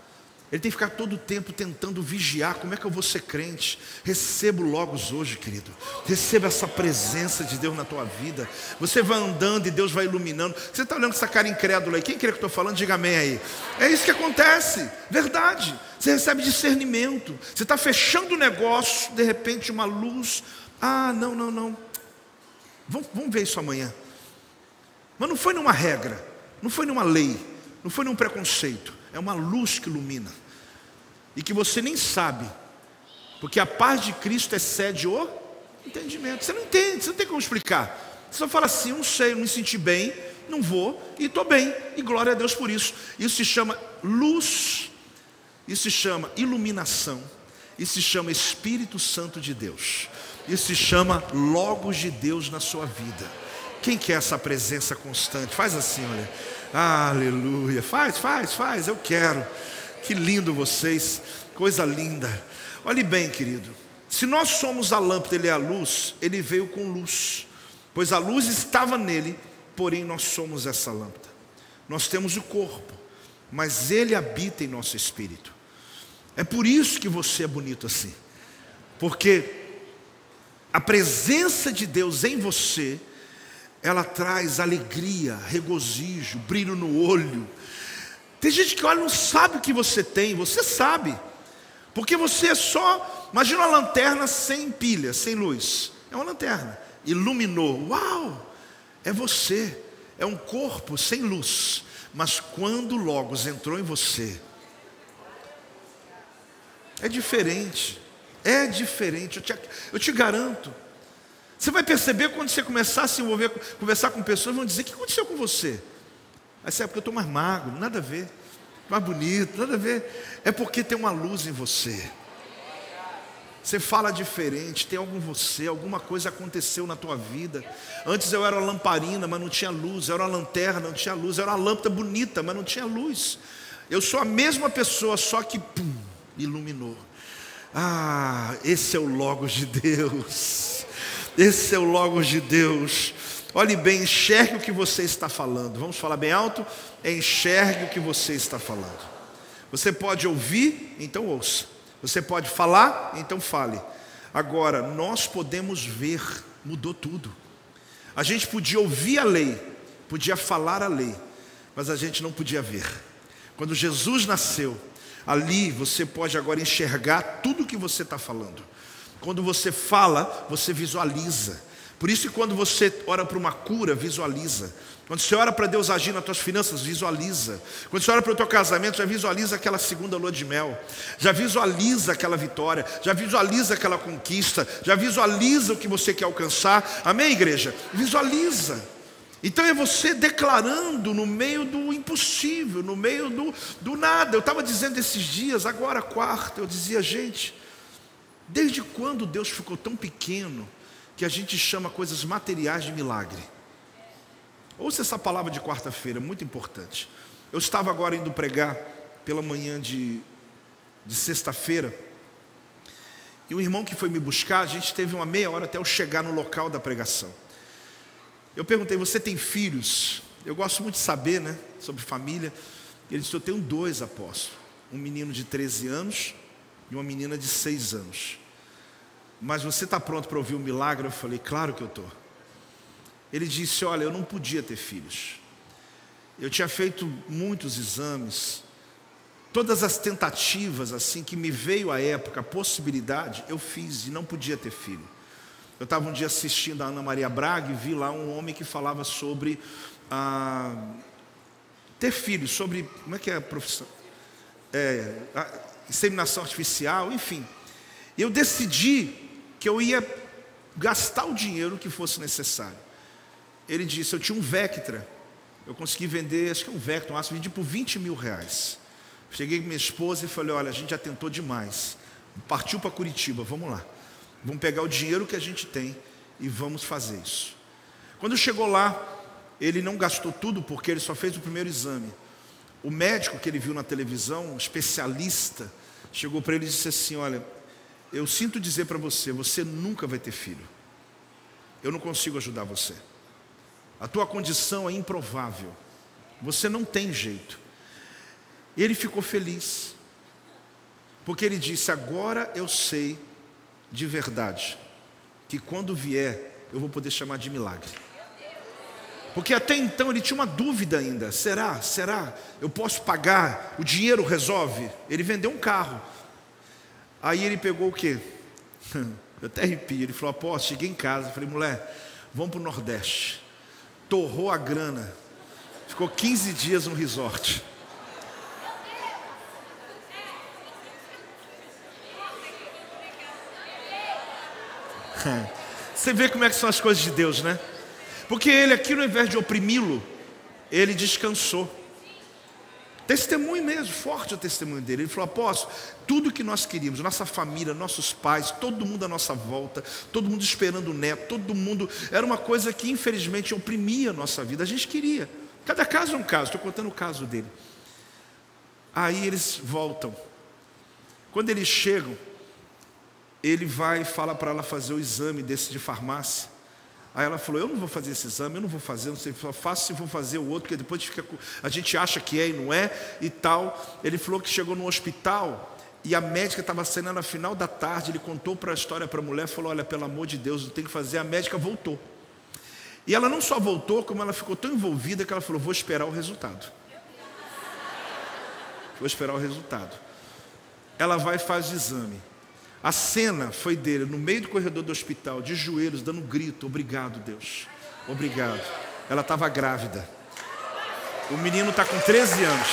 Ele tem que ficar todo o tempo tentando vigiar. Como é que eu vou ser crente? Receba o Logos hoje, querido. Receba essa presença de Deus na tua vida. Você vai andando e Deus vai iluminando. Você está olhando com essa cara incrédula aí. Quem crê que eu estou falando, diga amém aí. É isso que acontece, verdade. Você recebe discernimento. Você está fechando o negócio, de repente uma luz. Ah, não. Vamos ver isso amanhã. Mas não foi numa regra, não foi numa lei, não foi num preconceito. É uma luz que ilumina. E que você nem sabe. Porque a paz de Cristo excede o entendimento. Você não entende, você não tem como explicar. Você só fala assim, não sei, não me senti bem, não vou e estou bem. E glória a Deus por isso. Isso se chama luz. Isso se chama iluminação. Isso se chama Espírito Santo de Deus. Isso se chama Logos de Deus na sua vida. Quem quer essa presença constante? Faz assim, olha. Aleluia. Faz. Eu quero. Que lindo vocês. Coisa linda. Olhe bem, querido. Se nós somos a lâmpada, ele é a luz, ele veio com luz. Pois a luz estava nele, porém nós somos essa lâmpada. Nós temos o corpo, mas ele habita em nosso espírito. É por isso que você é bonito assim. Porque a presença de Deus em você, ela traz alegria, regozijo, brilho no olho. Tem gente que olha e não sabe o que você tem. Você sabe. Porque você é só... Imagina uma lanterna sem pilha, sem luz. É uma lanterna. Iluminou. Uau! É você. É um corpo sem luz. Mas quando o Logos entrou em você, é diferente. É diferente. Eu te garanto. Você vai perceber quando você começar a se envolver, conversar com pessoas, vão dizer: o que aconteceu com você? Aí você é porque eu estou mais magro, nada a ver. Mais bonito, nada a ver. É porque tem uma luz em você. Você fala diferente, tem algo em você, alguma coisa aconteceu na tua vida. Antes eu era uma lamparina, mas não tinha luz. Eu era uma lanterna, não tinha luz. Eu era uma lâmpada bonita, mas não tinha luz. Eu sou a mesma pessoa, só que iluminou. Esse é o Logos de Deus. Esse é o Logos de Deus. Olhe bem, enxergue o que você está falando. Vamos falar bem alto? Enxergue o que você está falando. Você pode ouvir, então ouça. Você pode falar, então fale. Agora, nós podemos ver, mudou tudo. A gente podia ouvir a lei, podia falar a lei, mas a gente não podia ver. Quando Jesus nasceu, ali você pode agora enxergar tudo o que você está falando. Quando você fala, você visualiza. Por isso que quando você ora para uma cura, visualiza. Quando você ora para Deus agir nas tuas finanças, visualiza. Quando você ora para o teu casamento, já visualiza aquela segunda lua de mel. Já visualiza aquela vitória. Já visualiza aquela conquista. Já visualiza o que você quer alcançar. Amém, igreja? Visualiza. Então é você declarando no meio do impossível, no meio do nada. Eu estava dizendo esses dias, agora quarta, eu dizia: gente, desde quando Deus ficou tão pequeno que a gente chama coisas materiais de milagre? Ouça essa palavra de quarta-feira, muito importante. Eu estava agora indo pregar pela manhã de sexta-feira, e o irmão que foi me buscar, a gente teve uma meia hora até eu chegar no local da pregação. Eu perguntei: você tem filhos? Eu gosto muito de saber, né, sobre família. Ele disse: eu tenho 2, apóstolo. Um menino de 13 anos e uma menina de 6 anos. Mas você está pronto para ouvir o milagre? Eu falei: claro que eu estou. Ele disse: olha, eu não podia ter filhos. Eu tinha feito muitos exames. Todas as tentativas assim que me veio à época, a possibilidade, eu fiz e não podia ter filho. Eu estava um dia assistindo a Ana Maria Braga e vi lá um homem que falava sobre ter filhos, sobre, como é que é a profissão? Inseminação artificial, enfim. Eu decidi que eu ia gastar o dinheiro que fosse necessário. Ele disse: eu tinha um Vectra, eu consegui vender, acho que é um Vectra, vendi por R$20 mil. Cheguei com minha esposa e falei: olha, a gente já tentou demais, partiu para Curitiba, vamos lá. Vamos pegar o dinheiro que a gente tem e vamos fazer isso. Quando chegou lá, ele não gastou tudo porque ele só fez o primeiro exame. O médico que ele viu na televisão, um especialista, chegou para ele e disse assim: olha, eu sinto dizer para você, você nunca vai ter filho. Eu não consigo ajudar você. A tua condição é improvável. Você não tem jeito. E ele ficou feliz. Porque ele disse: agora eu sei de verdade que quando vier eu vou poder chamar de milagre. Porque até então ele tinha uma dúvida ainda: será? Eu posso pagar? O dinheiro resolve? Ele vendeu um carro. Aí ele pegou o quê? Eu até arrepio. Ele falou: apóstolo, cheguei em casa, falei: mulher, vamos para o Nordeste. Torrou a grana, ficou 15 dias no resort. Você vê como é que são as coisas de Deus, né? Porque ele aqui, ao invés de oprimi-lo, ele descansou. Testemunho mesmo, forte o testemunho dele. Ele falou: apóstolo, tudo que nós queríamos, nossa família, nossos pais, todo mundo à nossa volta, todo mundo esperando o neto, todo mundo, era uma coisa que infelizmente oprimia a nossa vida. A gente queria, cada caso é um caso, estou contando o caso dele. Aí eles voltam. Quando eles chegam, ele vai e fala para ela fazer o exame desse de farmácia. Aí ela falou: eu não vou fazer esse exame, eu não vou fazer, não sei, só faço se vou fazer o outro, porque depois a gente acha que é e não é e tal. Ele falou que chegou no hospital e a médica estava saindo no final da tarde. Ele contou a história para a mulher, falou: olha, pelo amor de Deus, não tem que fazer. A médica voltou. E ela não só voltou, como ela ficou tão envolvida que ela falou: vou esperar o resultado. Vou esperar o resultado. Ela vai e faz o exame. A cena foi dele no meio do corredor do hospital, de joelhos, dando um grito: obrigado, Deus, obrigado. Ela estava grávida. O menino está com 13 anos.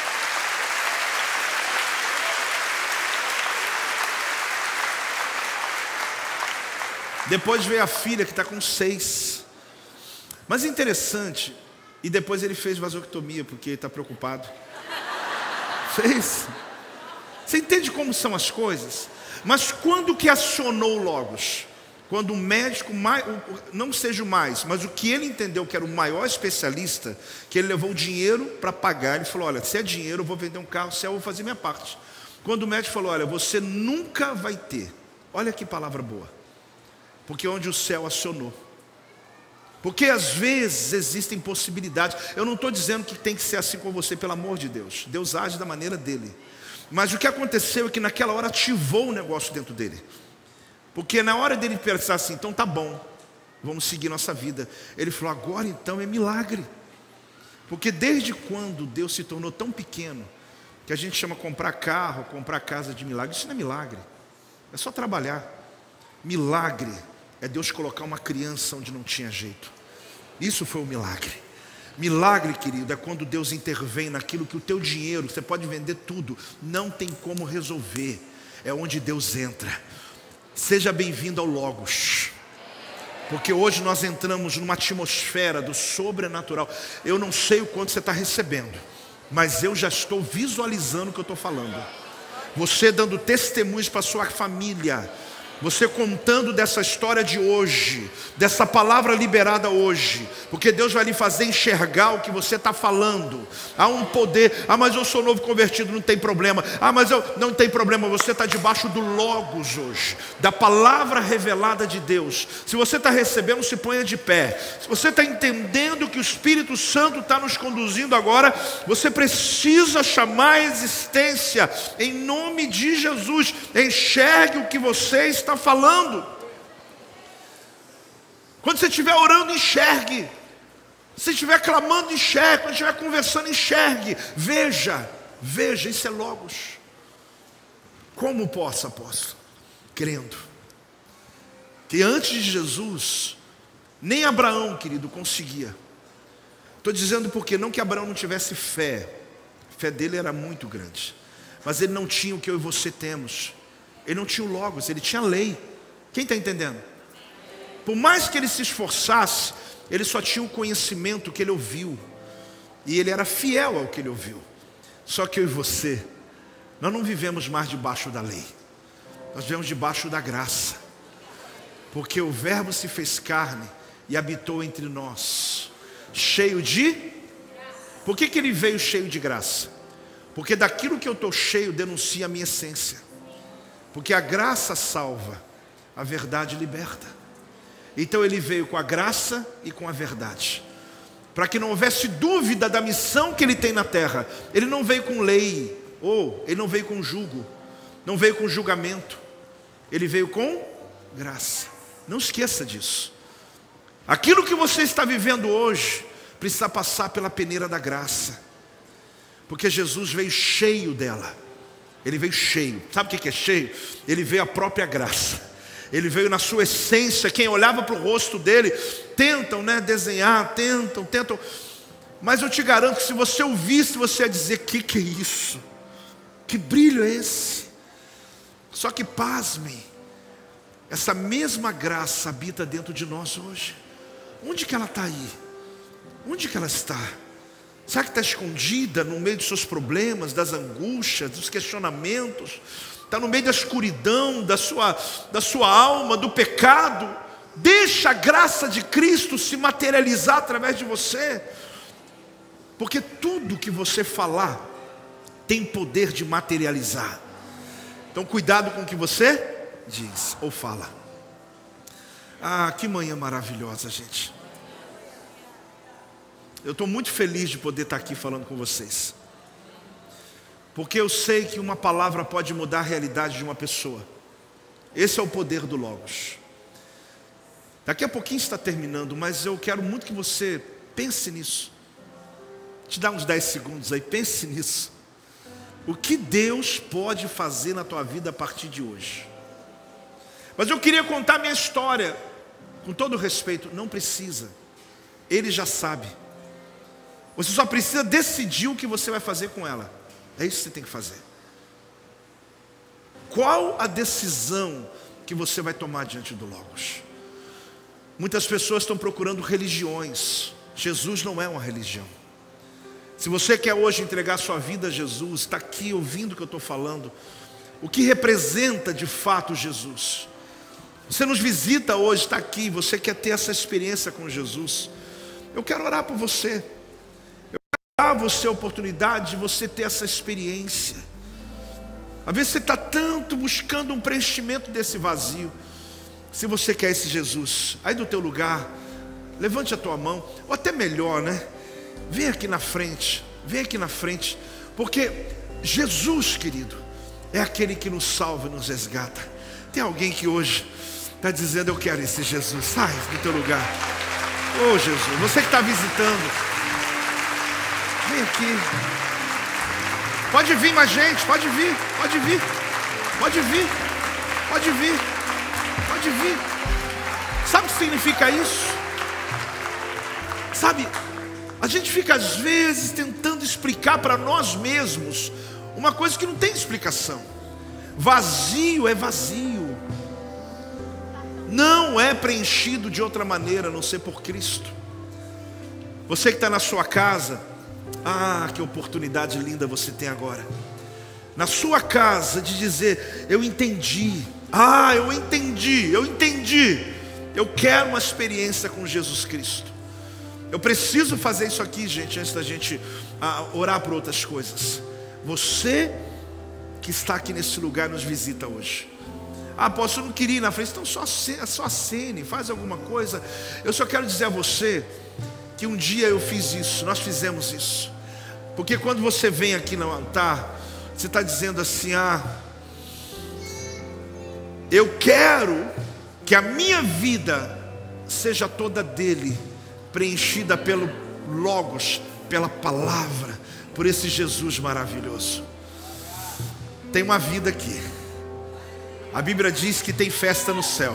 Depois veio a filha, que está com 6. Mas interessante, e depois ele fez vasectomia, porque ele está preocupado. Fez. Você entende como são as coisas? Mas quando que acionou o Logos? Quando o médico, não seja o mais, mas o que ele entendeu que era o maior especialista, que ele levou o dinheiro para pagar. Ele falou: olha, se é dinheiro eu vou vender um carro, se é eu vou fazer minha parte. Quando o médico falou: olha, você nunca vai ter. Olha que palavra boa. Porque onde o céu acionou. Porque às vezes existem possibilidades. Eu não estou dizendo que tem que ser assim com você, pelo amor de Deus. Deus age da maneira dele. Mas o que aconteceu é que naquela hora ativou o negócio dentro dele. Porque na hora dele pensar assim: então tá bom, vamos seguir nossa vida. Ele falou: agora então é milagre. Porque desde quando Deus se tornou tão pequeno, que a gente chama comprar carro, comprar casa de milagre? Isso não é milagre, é só trabalhar. Milagre é Deus colocar uma criança onde não tinha jeito. Isso foi um milagre. Milagre, querido, é quando Deus intervém naquilo que o teu dinheiro, você pode vender tudo, não tem como resolver. É onde Deus entra. Seja bem-vindo ao Logos. Porque hoje nós entramos numa atmosfera do sobrenatural. Eu não sei o quanto você está recebendo, mas eu já estou visualizando o que eu estou falando. Você dando testemunhos para a sua família. Você contando dessa história de hoje, dessa palavra liberada hoje, porque Deus vai lhe fazer enxergar o que você está falando. Há um poder. Ah, mas eu sou novo convertido, não tem problema. Ah, mas eu não tem problema. Você está debaixo do Logos hoje, da palavra revelada de Deus. Se você está recebendo, se ponha de pé. Se você está entendendo que o Espírito Santo está nos conduzindo agora, você precisa chamar a existência em nome de Jesus. Enxergue o que você está falando. Quando você estiver orando, enxergue. Se estiver clamando, enxergue. Quando estiver conversando, enxergue. Veja, isso é Logos. Como posso, apóstolo? Crendo que antes de Jesus, nem Abraão, querido, conseguia. Estou dizendo porque não que Abraão não tivesse fé. A fé dele era muito grande, mas ele não tinha o que eu e você temos. Ele não tinha o Logos, ele tinha a lei. Quem está entendendo? Por mais que ele se esforçasse, ele só tinha o conhecimento que ele ouviu. E ele era fiel ao que ele ouviu. Só que eu e você, nós não vivemos mais debaixo da lei. Nós vivemos debaixo da graça. Porque o Verbo se fez carne e habitou entre nós. Cheio de... Por que ele veio cheio de graça? Porque daquilo que eu estou cheio denuncia a minha essência. Porque a graça salva, a verdade liberta. Então ele veio com a graça e com a verdade, para que não houvesse dúvida da missão que ele tem na terra. Ele não veio com lei, ou ele não veio com jugo. não veio com julgamento, Ele veio com graça. Não esqueça disso. Aquilo que você está vivendo hoje precisa passar pela peneira da graça, porque Jesus veio cheio dela. Ele veio cheio. Sabe o que é cheio? Ele veio a própria graça. Ele veio na sua essência. Quem olhava para o rosto dele, tentam, desenhar, tentam. Mas eu te garanto que se você ouvisse, você ia dizer: que é isso? Que brilho é esse? Só que pasmem, essa mesma graça habita dentro de nós hoje. Onde que ela está aí? Onde que ela está? Será que está escondida no meio dos seus problemas, das angústias, dos questionamentos? Está no meio da escuridão, da sua alma, do pecado? Deixa a graça de Cristo se materializar através de você. Porque tudo que você falar tem poder de materializar. Então cuidado com o que você diz ou fala. Ah, que manhã maravilhosa, gente. Eu estou muito feliz de poder estar aqui falando com vocês, porque eu sei que uma palavra pode mudar a realidade de uma pessoa. Esse é o poder do Logos. Daqui a pouquinho está terminando, mas eu quero muito que você pense nisso. Te dá uns 10 segundos aí, pense nisso. O que Deus pode fazer na tua vida a partir de hoje? Mas eu queria contar minha história, com todo respeito. Não precisa, Ele já sabe. Você só precisa decidir o que você vai fazer com ela. É isso que você tem que fazer. Qual a decisão que você vai tomar diante do Logos? Muitas pessoas estão procurando religiões. Jesus não é uma religião. Se você quer hoje entregar sua vida a Jesus, está aqui ouvindo o que eu estou falando, o que representa de fato Jesus. Você nos visita hoje, está aqui, você quer ter essa experiência com Jesus. Eu quero orar por você. Eu quero dar a você a oportunidade de você ter essa experiência. Às vezes você está tanto buscando um preenchimento desse vazio. Se você quer esse Jesus, aí do teu lugar, levante a tua mão, ou até melhor, vem aqui na frente, porque Jesus, querido, é aquele que nos salva e nos resgata. Tem alguém que hoje está dizendo: eu quero esse Jesus. Sai do teu lugar. Oh Jesus, você que está visitando, vem aqui. Pode vir mais gente, pode vir. Sabe o que significa isso? Sabe, a gente fica às vezes tentando explicar para nós mesmos uma coisa que não tem explicação. Vazio é vazio, não é preenchido de outra maneira a não ser por Cristo. Você que está na sua casa, que oportunidade linda você tem agora, na sua casa, de dizer: eu entendi, eu entendi, eu quero uma experiência com Jesus Cristo. Eu preciso fazer isso aqui, gente, antes da gente orar por outras coisas. Você que está aqui nesse lugar nos visita hoje. Apóstolo, eu não queria ir na frente. Então só acene, faz alguma coisa. Eu só quero dizer a você que um dia eu fiz isso, nós fizemos isso. Porque quando você vem aqui no altar, você está dizendo assim: eu quero que a minha vida seja toda dele, preenchida pelo Logos, pela palavra, por esse Jesus maravilhoso. Tem uma vida aqui. A Bíblia diz que tem festa no céu.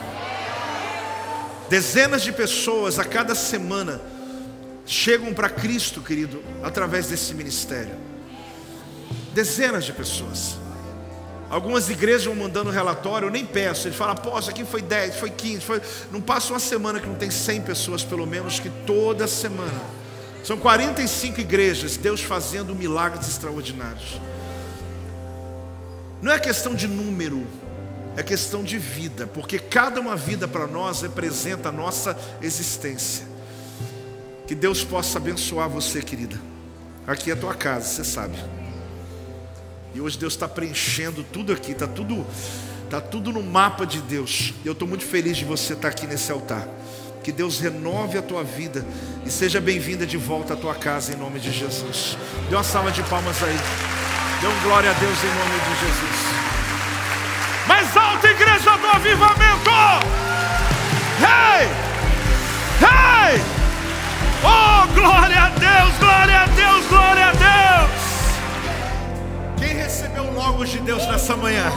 Dezenas de pessoas a cada semana chegam para Cristo, querido, através desse ministério. Dezenas de pessoas. Algumas igrejas vão mandando relatório, eu nem peço. Ele fala: pô, isso aqui foi 10, foi 15, Não passa uma semana que não tem 100 pessoas, pelo menos, que toda semana. São 45 igrejas, Deus fazendo milagres extraordinários. Não é questão de número, é questão de vida, porque cada uma vida para nós representa a nossa existência. Que Deus possa abençoar você, querida. Aqui é a tua casa, você sabe. E hoje Deus está preenchendo tudo aqui, está tudo no mapa de Deus. Eu estou muito feliz de você estar aqui nesse altar. Que Deus renove a tua vida e seja bem-vinda de volta à tua casa, em nome de Jesus. Dê uma salva de palmas aí. Dê um glória a Deus em nome de Jesus. Mais alto, igreja do avivamento! Hey! Hey! Oh, glória a Deus, glória a Deus, glória a Deus! Quem recebeu o Logos de Deus nessa manhã?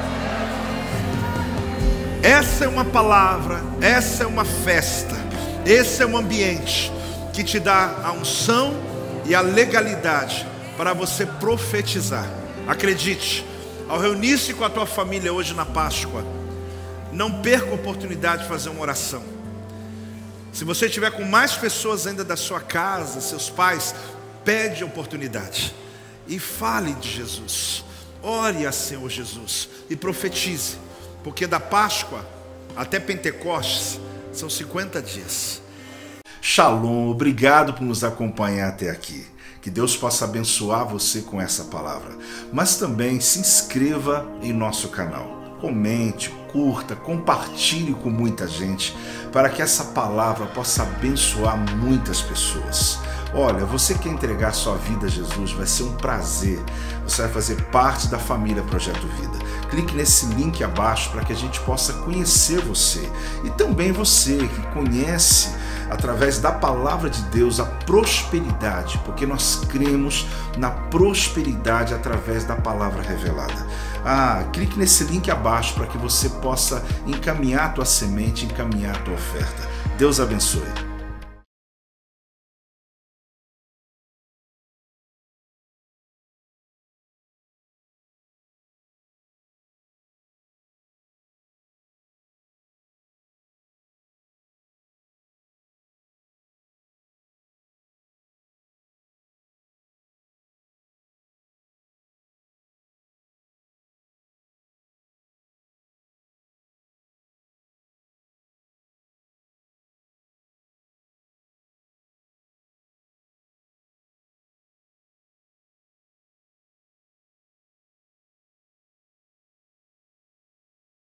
Essa é uma palavra, essa é uma festa, esse é um ambiente que te dá a unção e a legalidade para você profetizar. Acredite, ao reunir-se com a tua família hoje na Páscoa, não perca a oportunidade de fazer uma oração. Se você estiver com mais pessoas ainda da sua casa, seus pais, pede a oportunidade e fale de Jesus. Ore a Senhor Jesus e profetize, porque da Páscoa até Pentecostes são 50 dias. Shalom, obrigado por nos acompanhar até aqui. Que Deus possa abençoar você com essa palavra. Mas também se inscreva em nosso canal. Comente, curta, compartilhe com muita gente, para que essa palavra possa abençoar muitas pessoas. Olha, você quer entregar sua vida a Jesus, vai ser um prazer. Você vai fazer parte da família Projeto Vida. Clique nesse link abaixo para que a gente possa conhecer você. E também você que conhece, através da palavra de Deus, a prosperidade, porque nós cremos na prosperidade através da palavra revelada. Clique nesse link abaixo para que você possa encaminhar a tua semente, encaminhar a tua oferta. Deus abençoe.